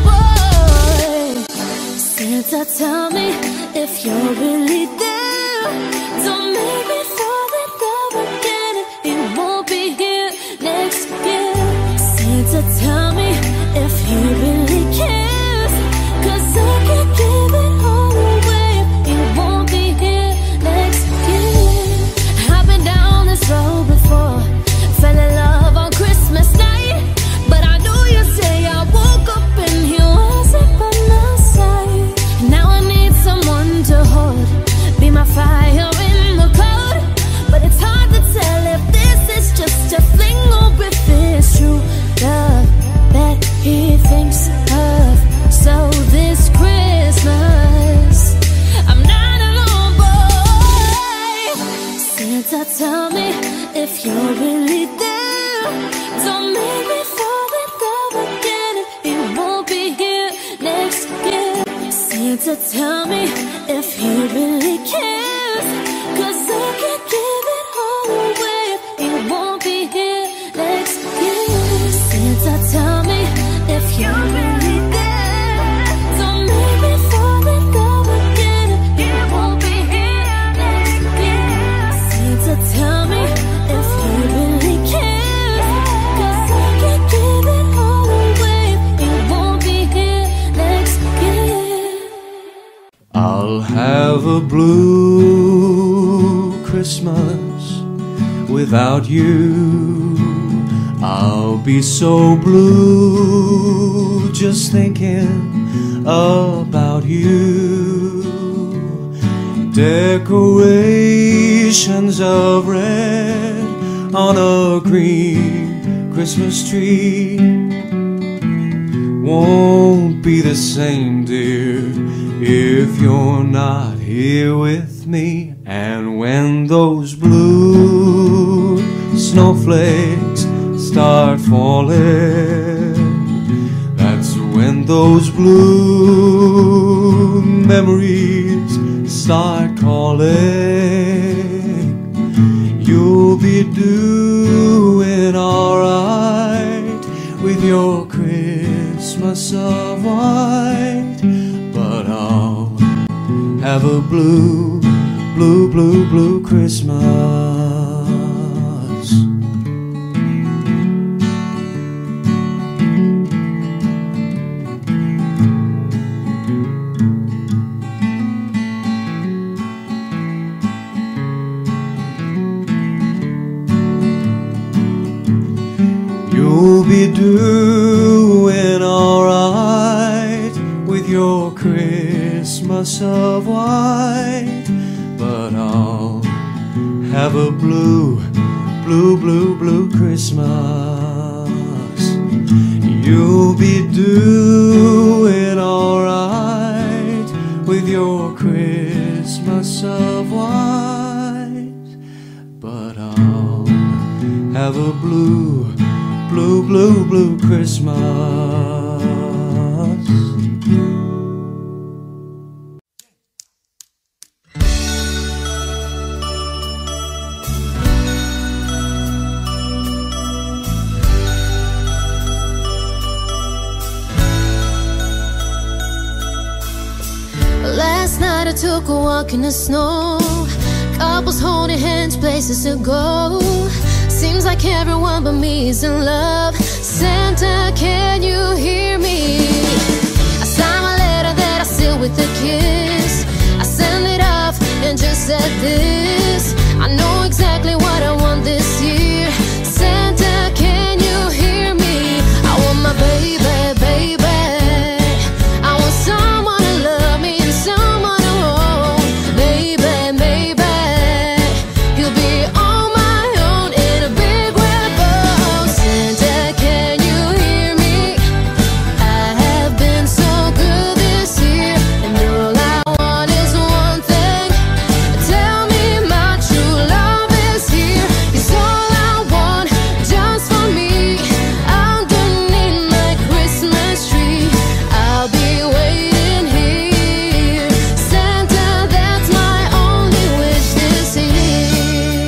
boy. Santa, tell me if you're really there. Don't make me fall in love again. He won't be here next year. Santa, tell me if he really cares. 'Cause I can't give it all away if he won't be here next year. I've been down this road before, fell in love on Christmas night, but I knew you'd say I woke up and he wasn't by my side. Now I need someone to hold, be my fire in the cold, but it's hard to tell if this is just a fling or if it's true love that he thinks of. So this Christmas, I'm not alone, boy. Santa, tell me if you're really there. Don't make me fall in love again. He won't be here next year. Santa, tell me if he really cares. 'Cause I can't give it all away if he won't be here next year. Santa, tell me if you're really there. Don't make me fall in love again. He won't be here next year. Santa, tell me if he really cares. 'Cause I can't give it all away if he won't be here next year. I'll have a blue Christmas without you. I'll be so blue just thinking about you. Decorations of red on a green Christmas tree won't be the same, dear, if you're not here with me. And when those blue snowflakes start falling, that's when when those blue memories start calling, you'll be doing alright with your Christmas of white. But I'll have a blue, blue, blue, blue Christmas. You'll be doing alright with your Christmas of white. But I'll have a blue, blue, blue, blue Christmas. You'll be doing alright with your Christmas of white. But I'll have a blue, blue, blue, blue Christmas. Last night I took a walk in the snow. Couples holding hands, places to go. Seems like everyone but me is in love. Santa, can you hear me? I signed my letter that I sealed with a kiss. I sent it off and just said this: I know exactly what I want this year. Santa, can you hear me? I want my baby, baby. I want someone to love me and someone to hold. Baby, baby, you'll be on my own in a big red boat. Santa, can you hear me? I have been so good this year, and all I want is one thing. Tell me my true love is here. It's all I want, just for me. Underneath my Christmas tree, I'll be waiting here. Santa, that's my only wish this year.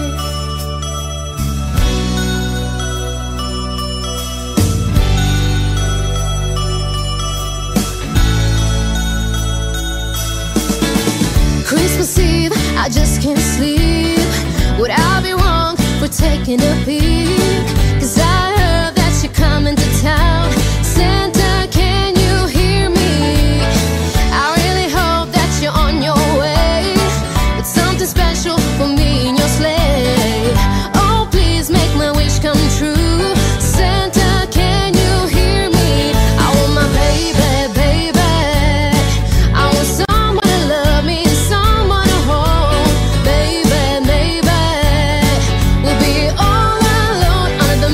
Christmas Eve, I just can't sleep. Would I be wrong for taking a peek? 'Cause I heard that you're coming to town. Santa, can you hear me? I really hope that you're on your way with something special for me in your sleigh. Oh, please make my wish come true. Santa, can you hear me? I want my baby, baby. I want someone to love me and someone to hold. Baby, baby, we'll be all alone under the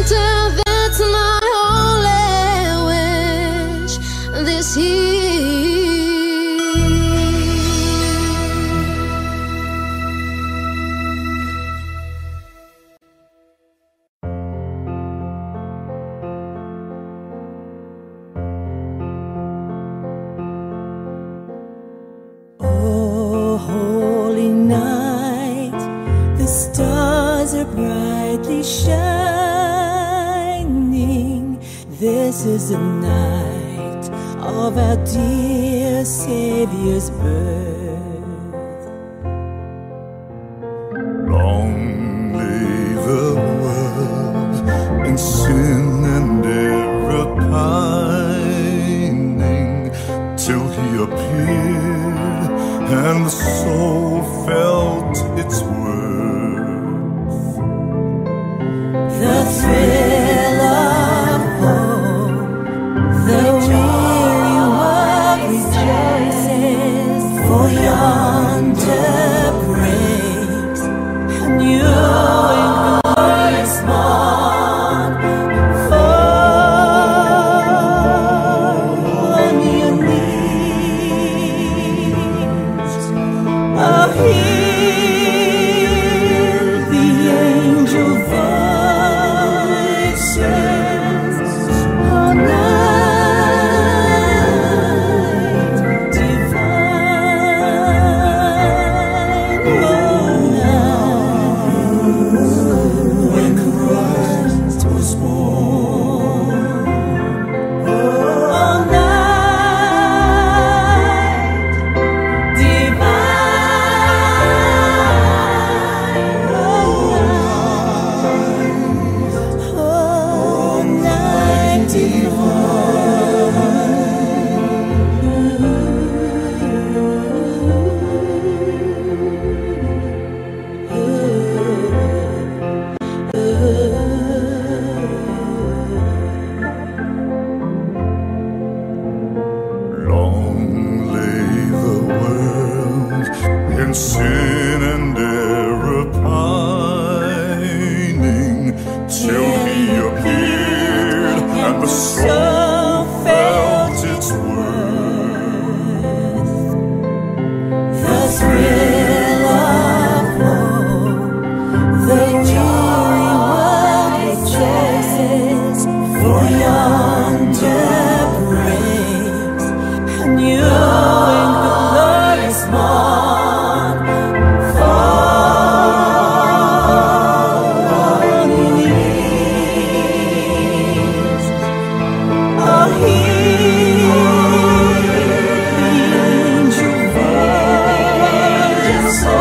winter, that's my only wish this year. Oh, holy night, the stars are brightly shining. This is the night of our dear Savior's birth. Long lay the world in sin and error pining, till he appeared and the soul felt its worth. The thrill of hope, the weary world rejoices, for yonder breaks a new and glorious morn. Fall on your knees, oh, hear the angel voices. Oh, night divine, oh, night when Christ was born. Oh, night divine, oh, night Long lay the world in sin and error pining, till he appeared and the soul felt its worth. the thrill of hope, the weary world rejoices, for yonder breaks a new and glorious morn. Fall on your knees, oh, hear the angel voices. Oh,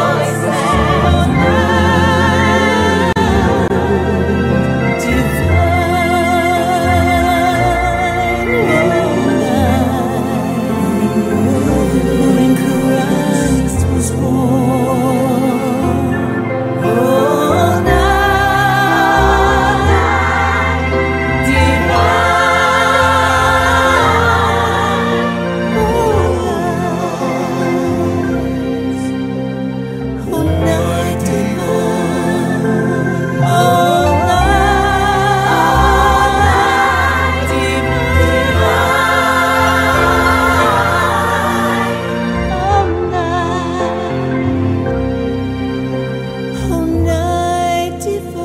night divine, when Christ was born. Oh, night divine, oh, night divine, oh, night divine, oh, night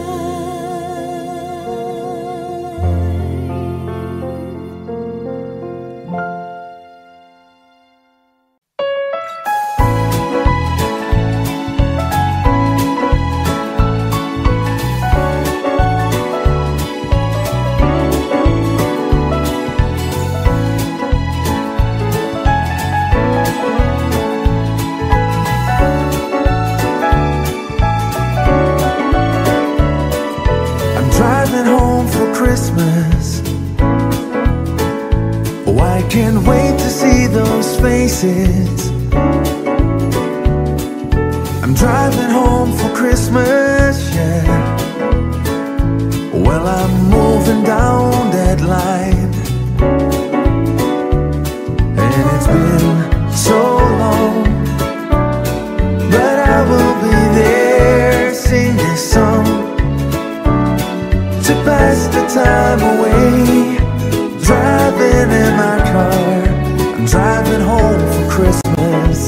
I'm driving home for Christmas. Oh, I can't wait to see those faces. I'm driving home for Christmas, yeah. Well, I'm moving down that line, and it's been so long, but I will be there, sing this song to time away, driving in my car. I'm driving home for Christmas.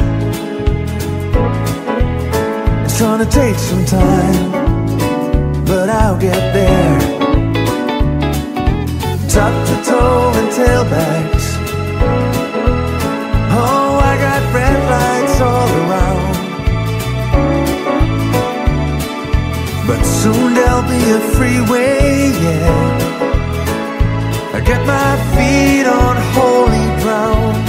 It's gonna take some time, but I'll get there. Top to toe and tailbacks. Oh, I got red lights all around. But soon there'll be a freeway, yeah. I get my feet on holy ground.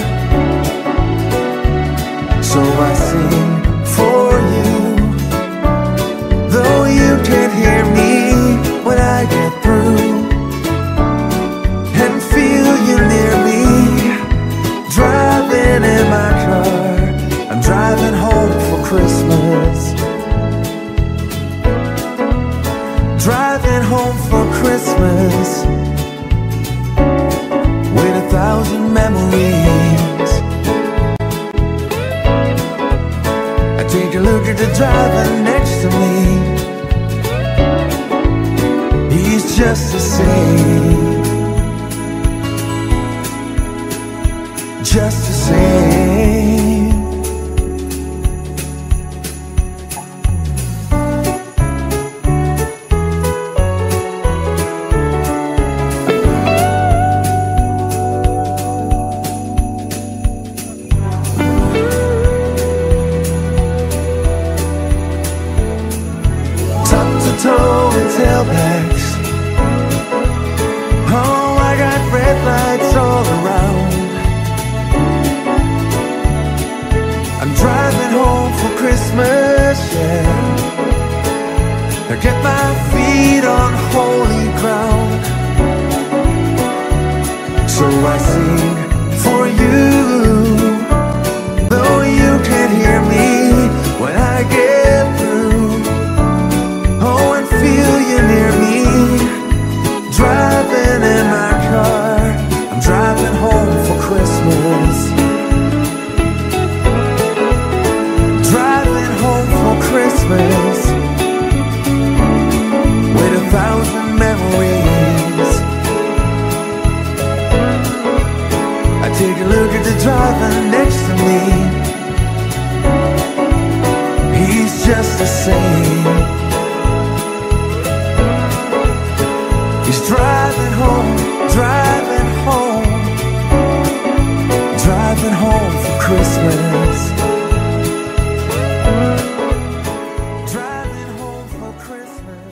So I sing for you, though you can't hear me when I get through. And feel you near me, driving in my car. I'm driving home for Christmas. Driving home for Christmas with 1,000 memories. I take a look at the driver next to me. He's just the same, just the same. Toe and tailbacks. Oh, I got red lights all around. I'm driving home for Christmas, yeah. I get my feet on holy ground. So I sing for you, though you can't hear me when I get through. Oh, and feel you near me, driving in my car. I'm driving home for Christmas. Driving home for Christmas with 1,000 memories. I take a look at the driver next to me. He's just the same. He's driving home, driving home, driving home for Christmas. Driving home for Christmas.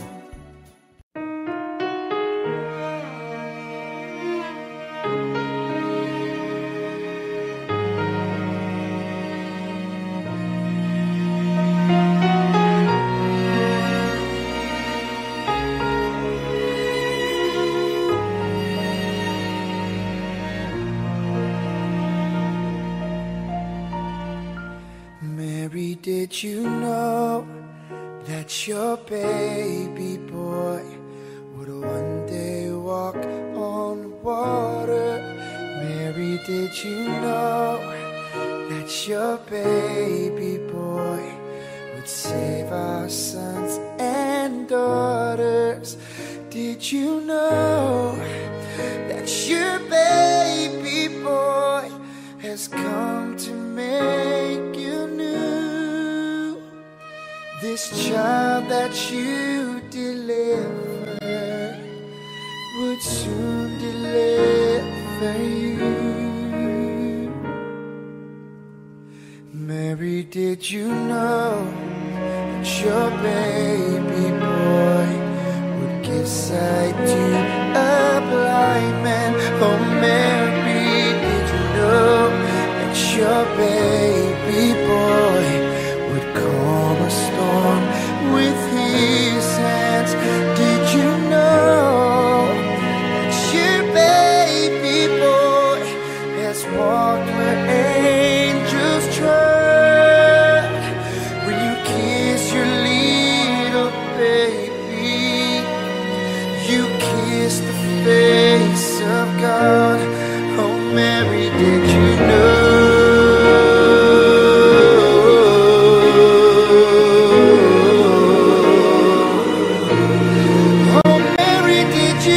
Mary, did you know that your baby boy would one day walk on water? Mary, did you know that your baby boy would save our sons and daughters? Did you know that your baby boy has come to make you new? This child that you delivered would soon deliver you. Mary, did you know that your baby boy would give sight to a blind man? Oh, Mary, did you know that your baby boy would calm a storm with his hands? Did you know that your baby boy has walked where angels trod? When you kiss your little baby, you kiss the face of God. Oh, Mary, did you know? Oh, Mary, did you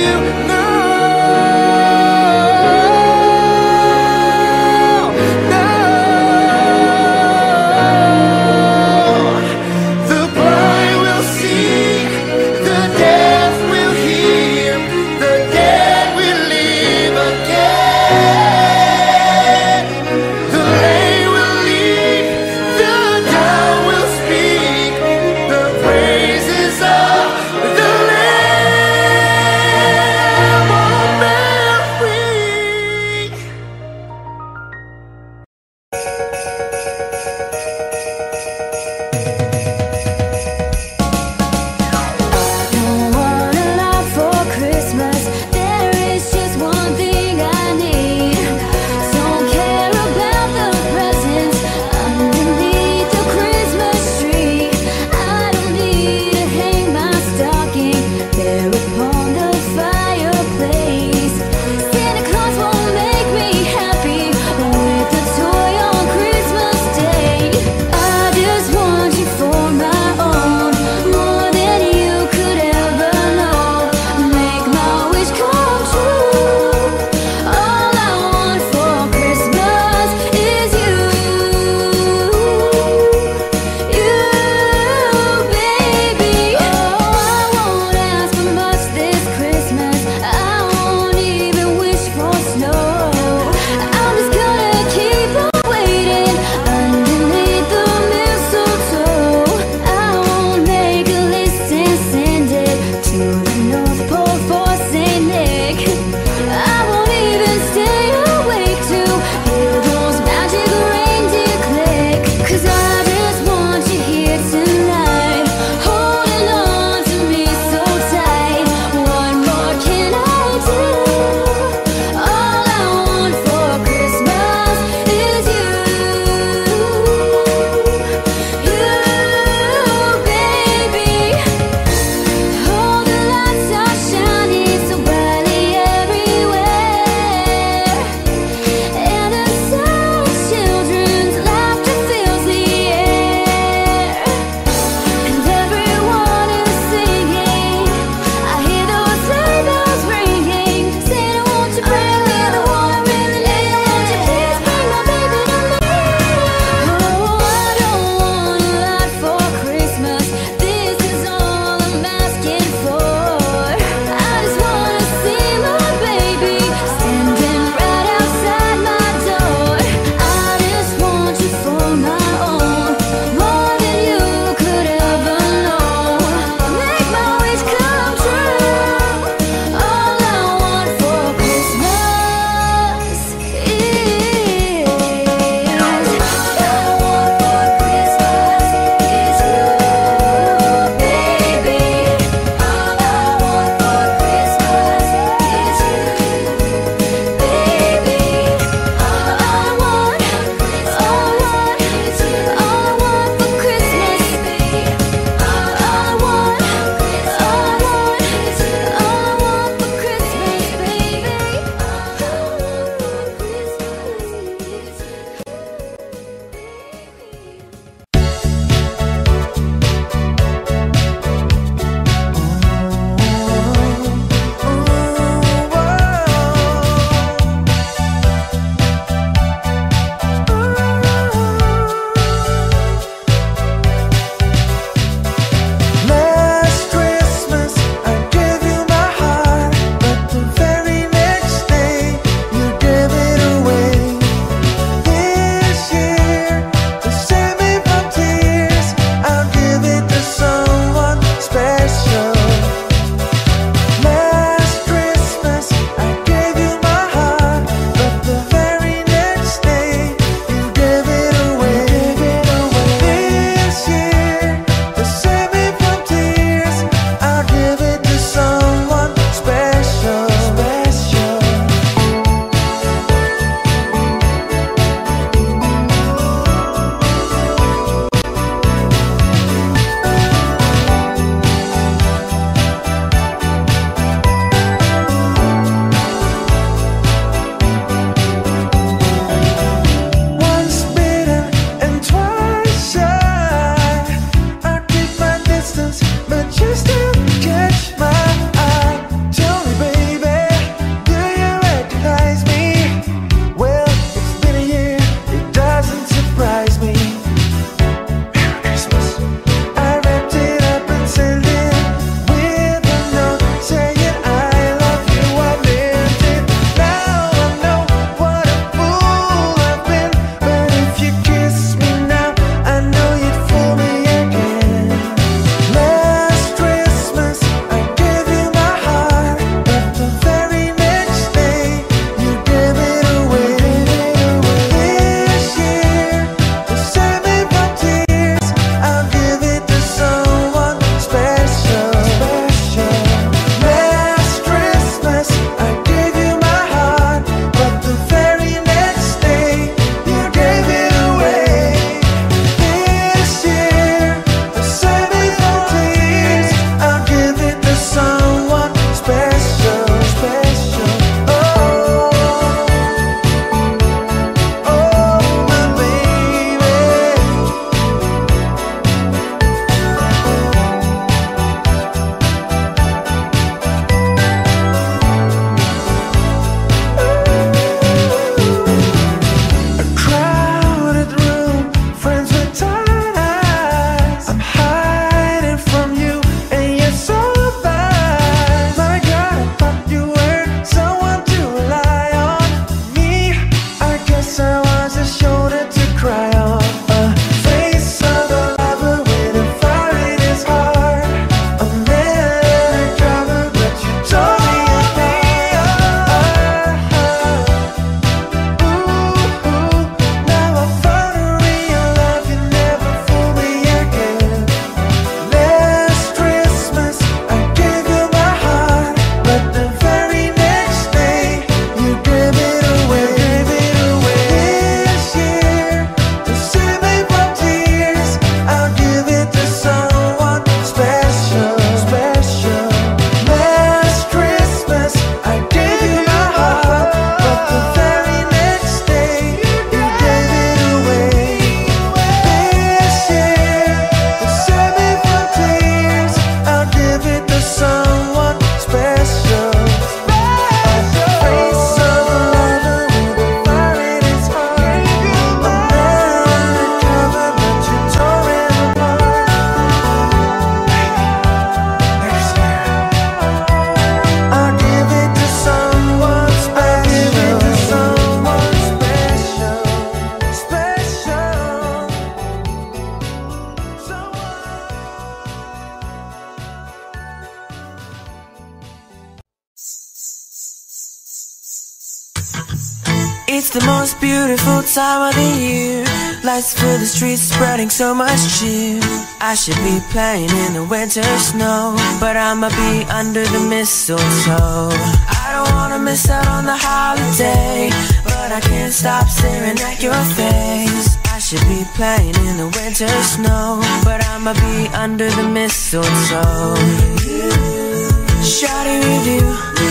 It's the most beautiful time of the year. Lights fill the streets, spreading so much cheer. I should be playing in the winter snow, but I'ma be under the mistletoe. I don't wanna miss out on the holiday, but I can't stop staring at your face. I should be playing in the winter snow, but I'ma be under the mistletoe. Shawty with you,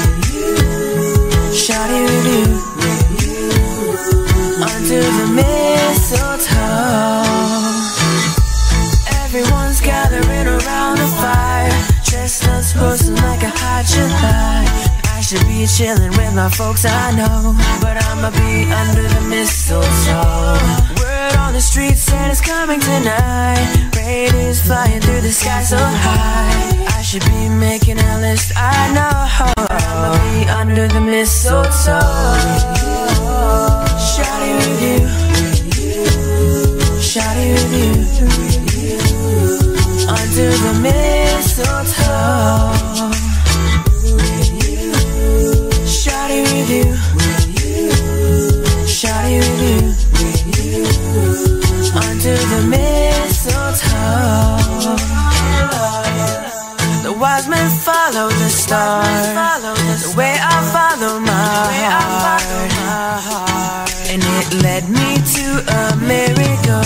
shawty with you, under the mistletoe. Everyone's gathering around the fire, chestnuts roasting like a hot July. I should be chilling with my folks I know, but I'ma be under the mistletoe. Word on the street said it's coming tonight. Reindeers flying through the sky so high. I should be making a list, I know. I'ma be under the mistletoe. Shawty with you, shawty with you, under the mistletoe. Shawty with you, shawty with you, under the mistletoe. The wise men follow the star, the way I follow my heart, and it led me to America.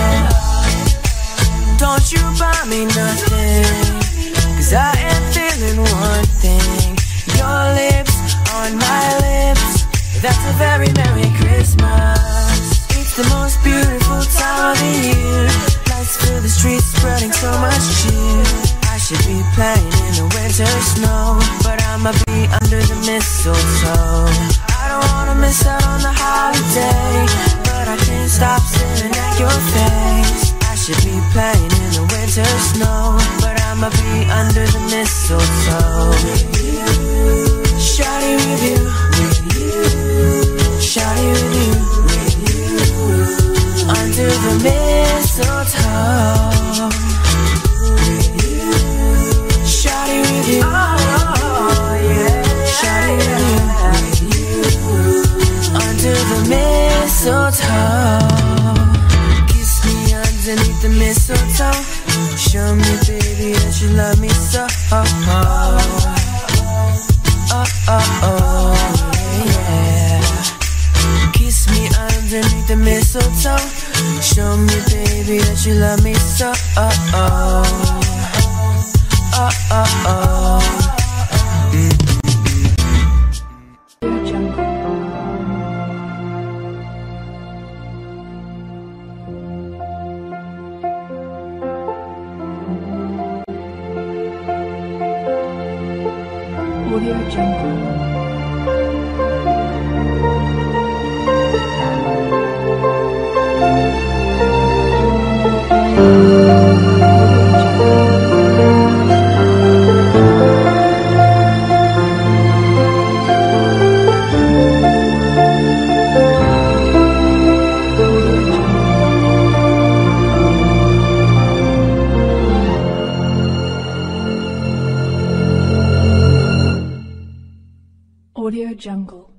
Don't you buy me nothing, 'cause I am feeling one thing. Your lips on my lips, that's a very Merry Christmas. It's the most beautiful time of the year. Lights fill the streets, spreading so much cheer. I should be playing in the winter snow, but I'ma be under the mistletoe. I don't wanna miss out on the holiday, but I can't stop staring at your face. I should be playing in the winter snow, but I'ma be under the mistletoe. Shawty with you, shawty with you, under the mistletoe. Shawty with you, shawty with you, under the mistletoe. Kiss me underneath the mistletoe. Show me, baby, that you love me so. Yeah. Kiss me underneath the mistletoe. Show me, baby, that you love me so. Audio Jungle. Audio Jungle.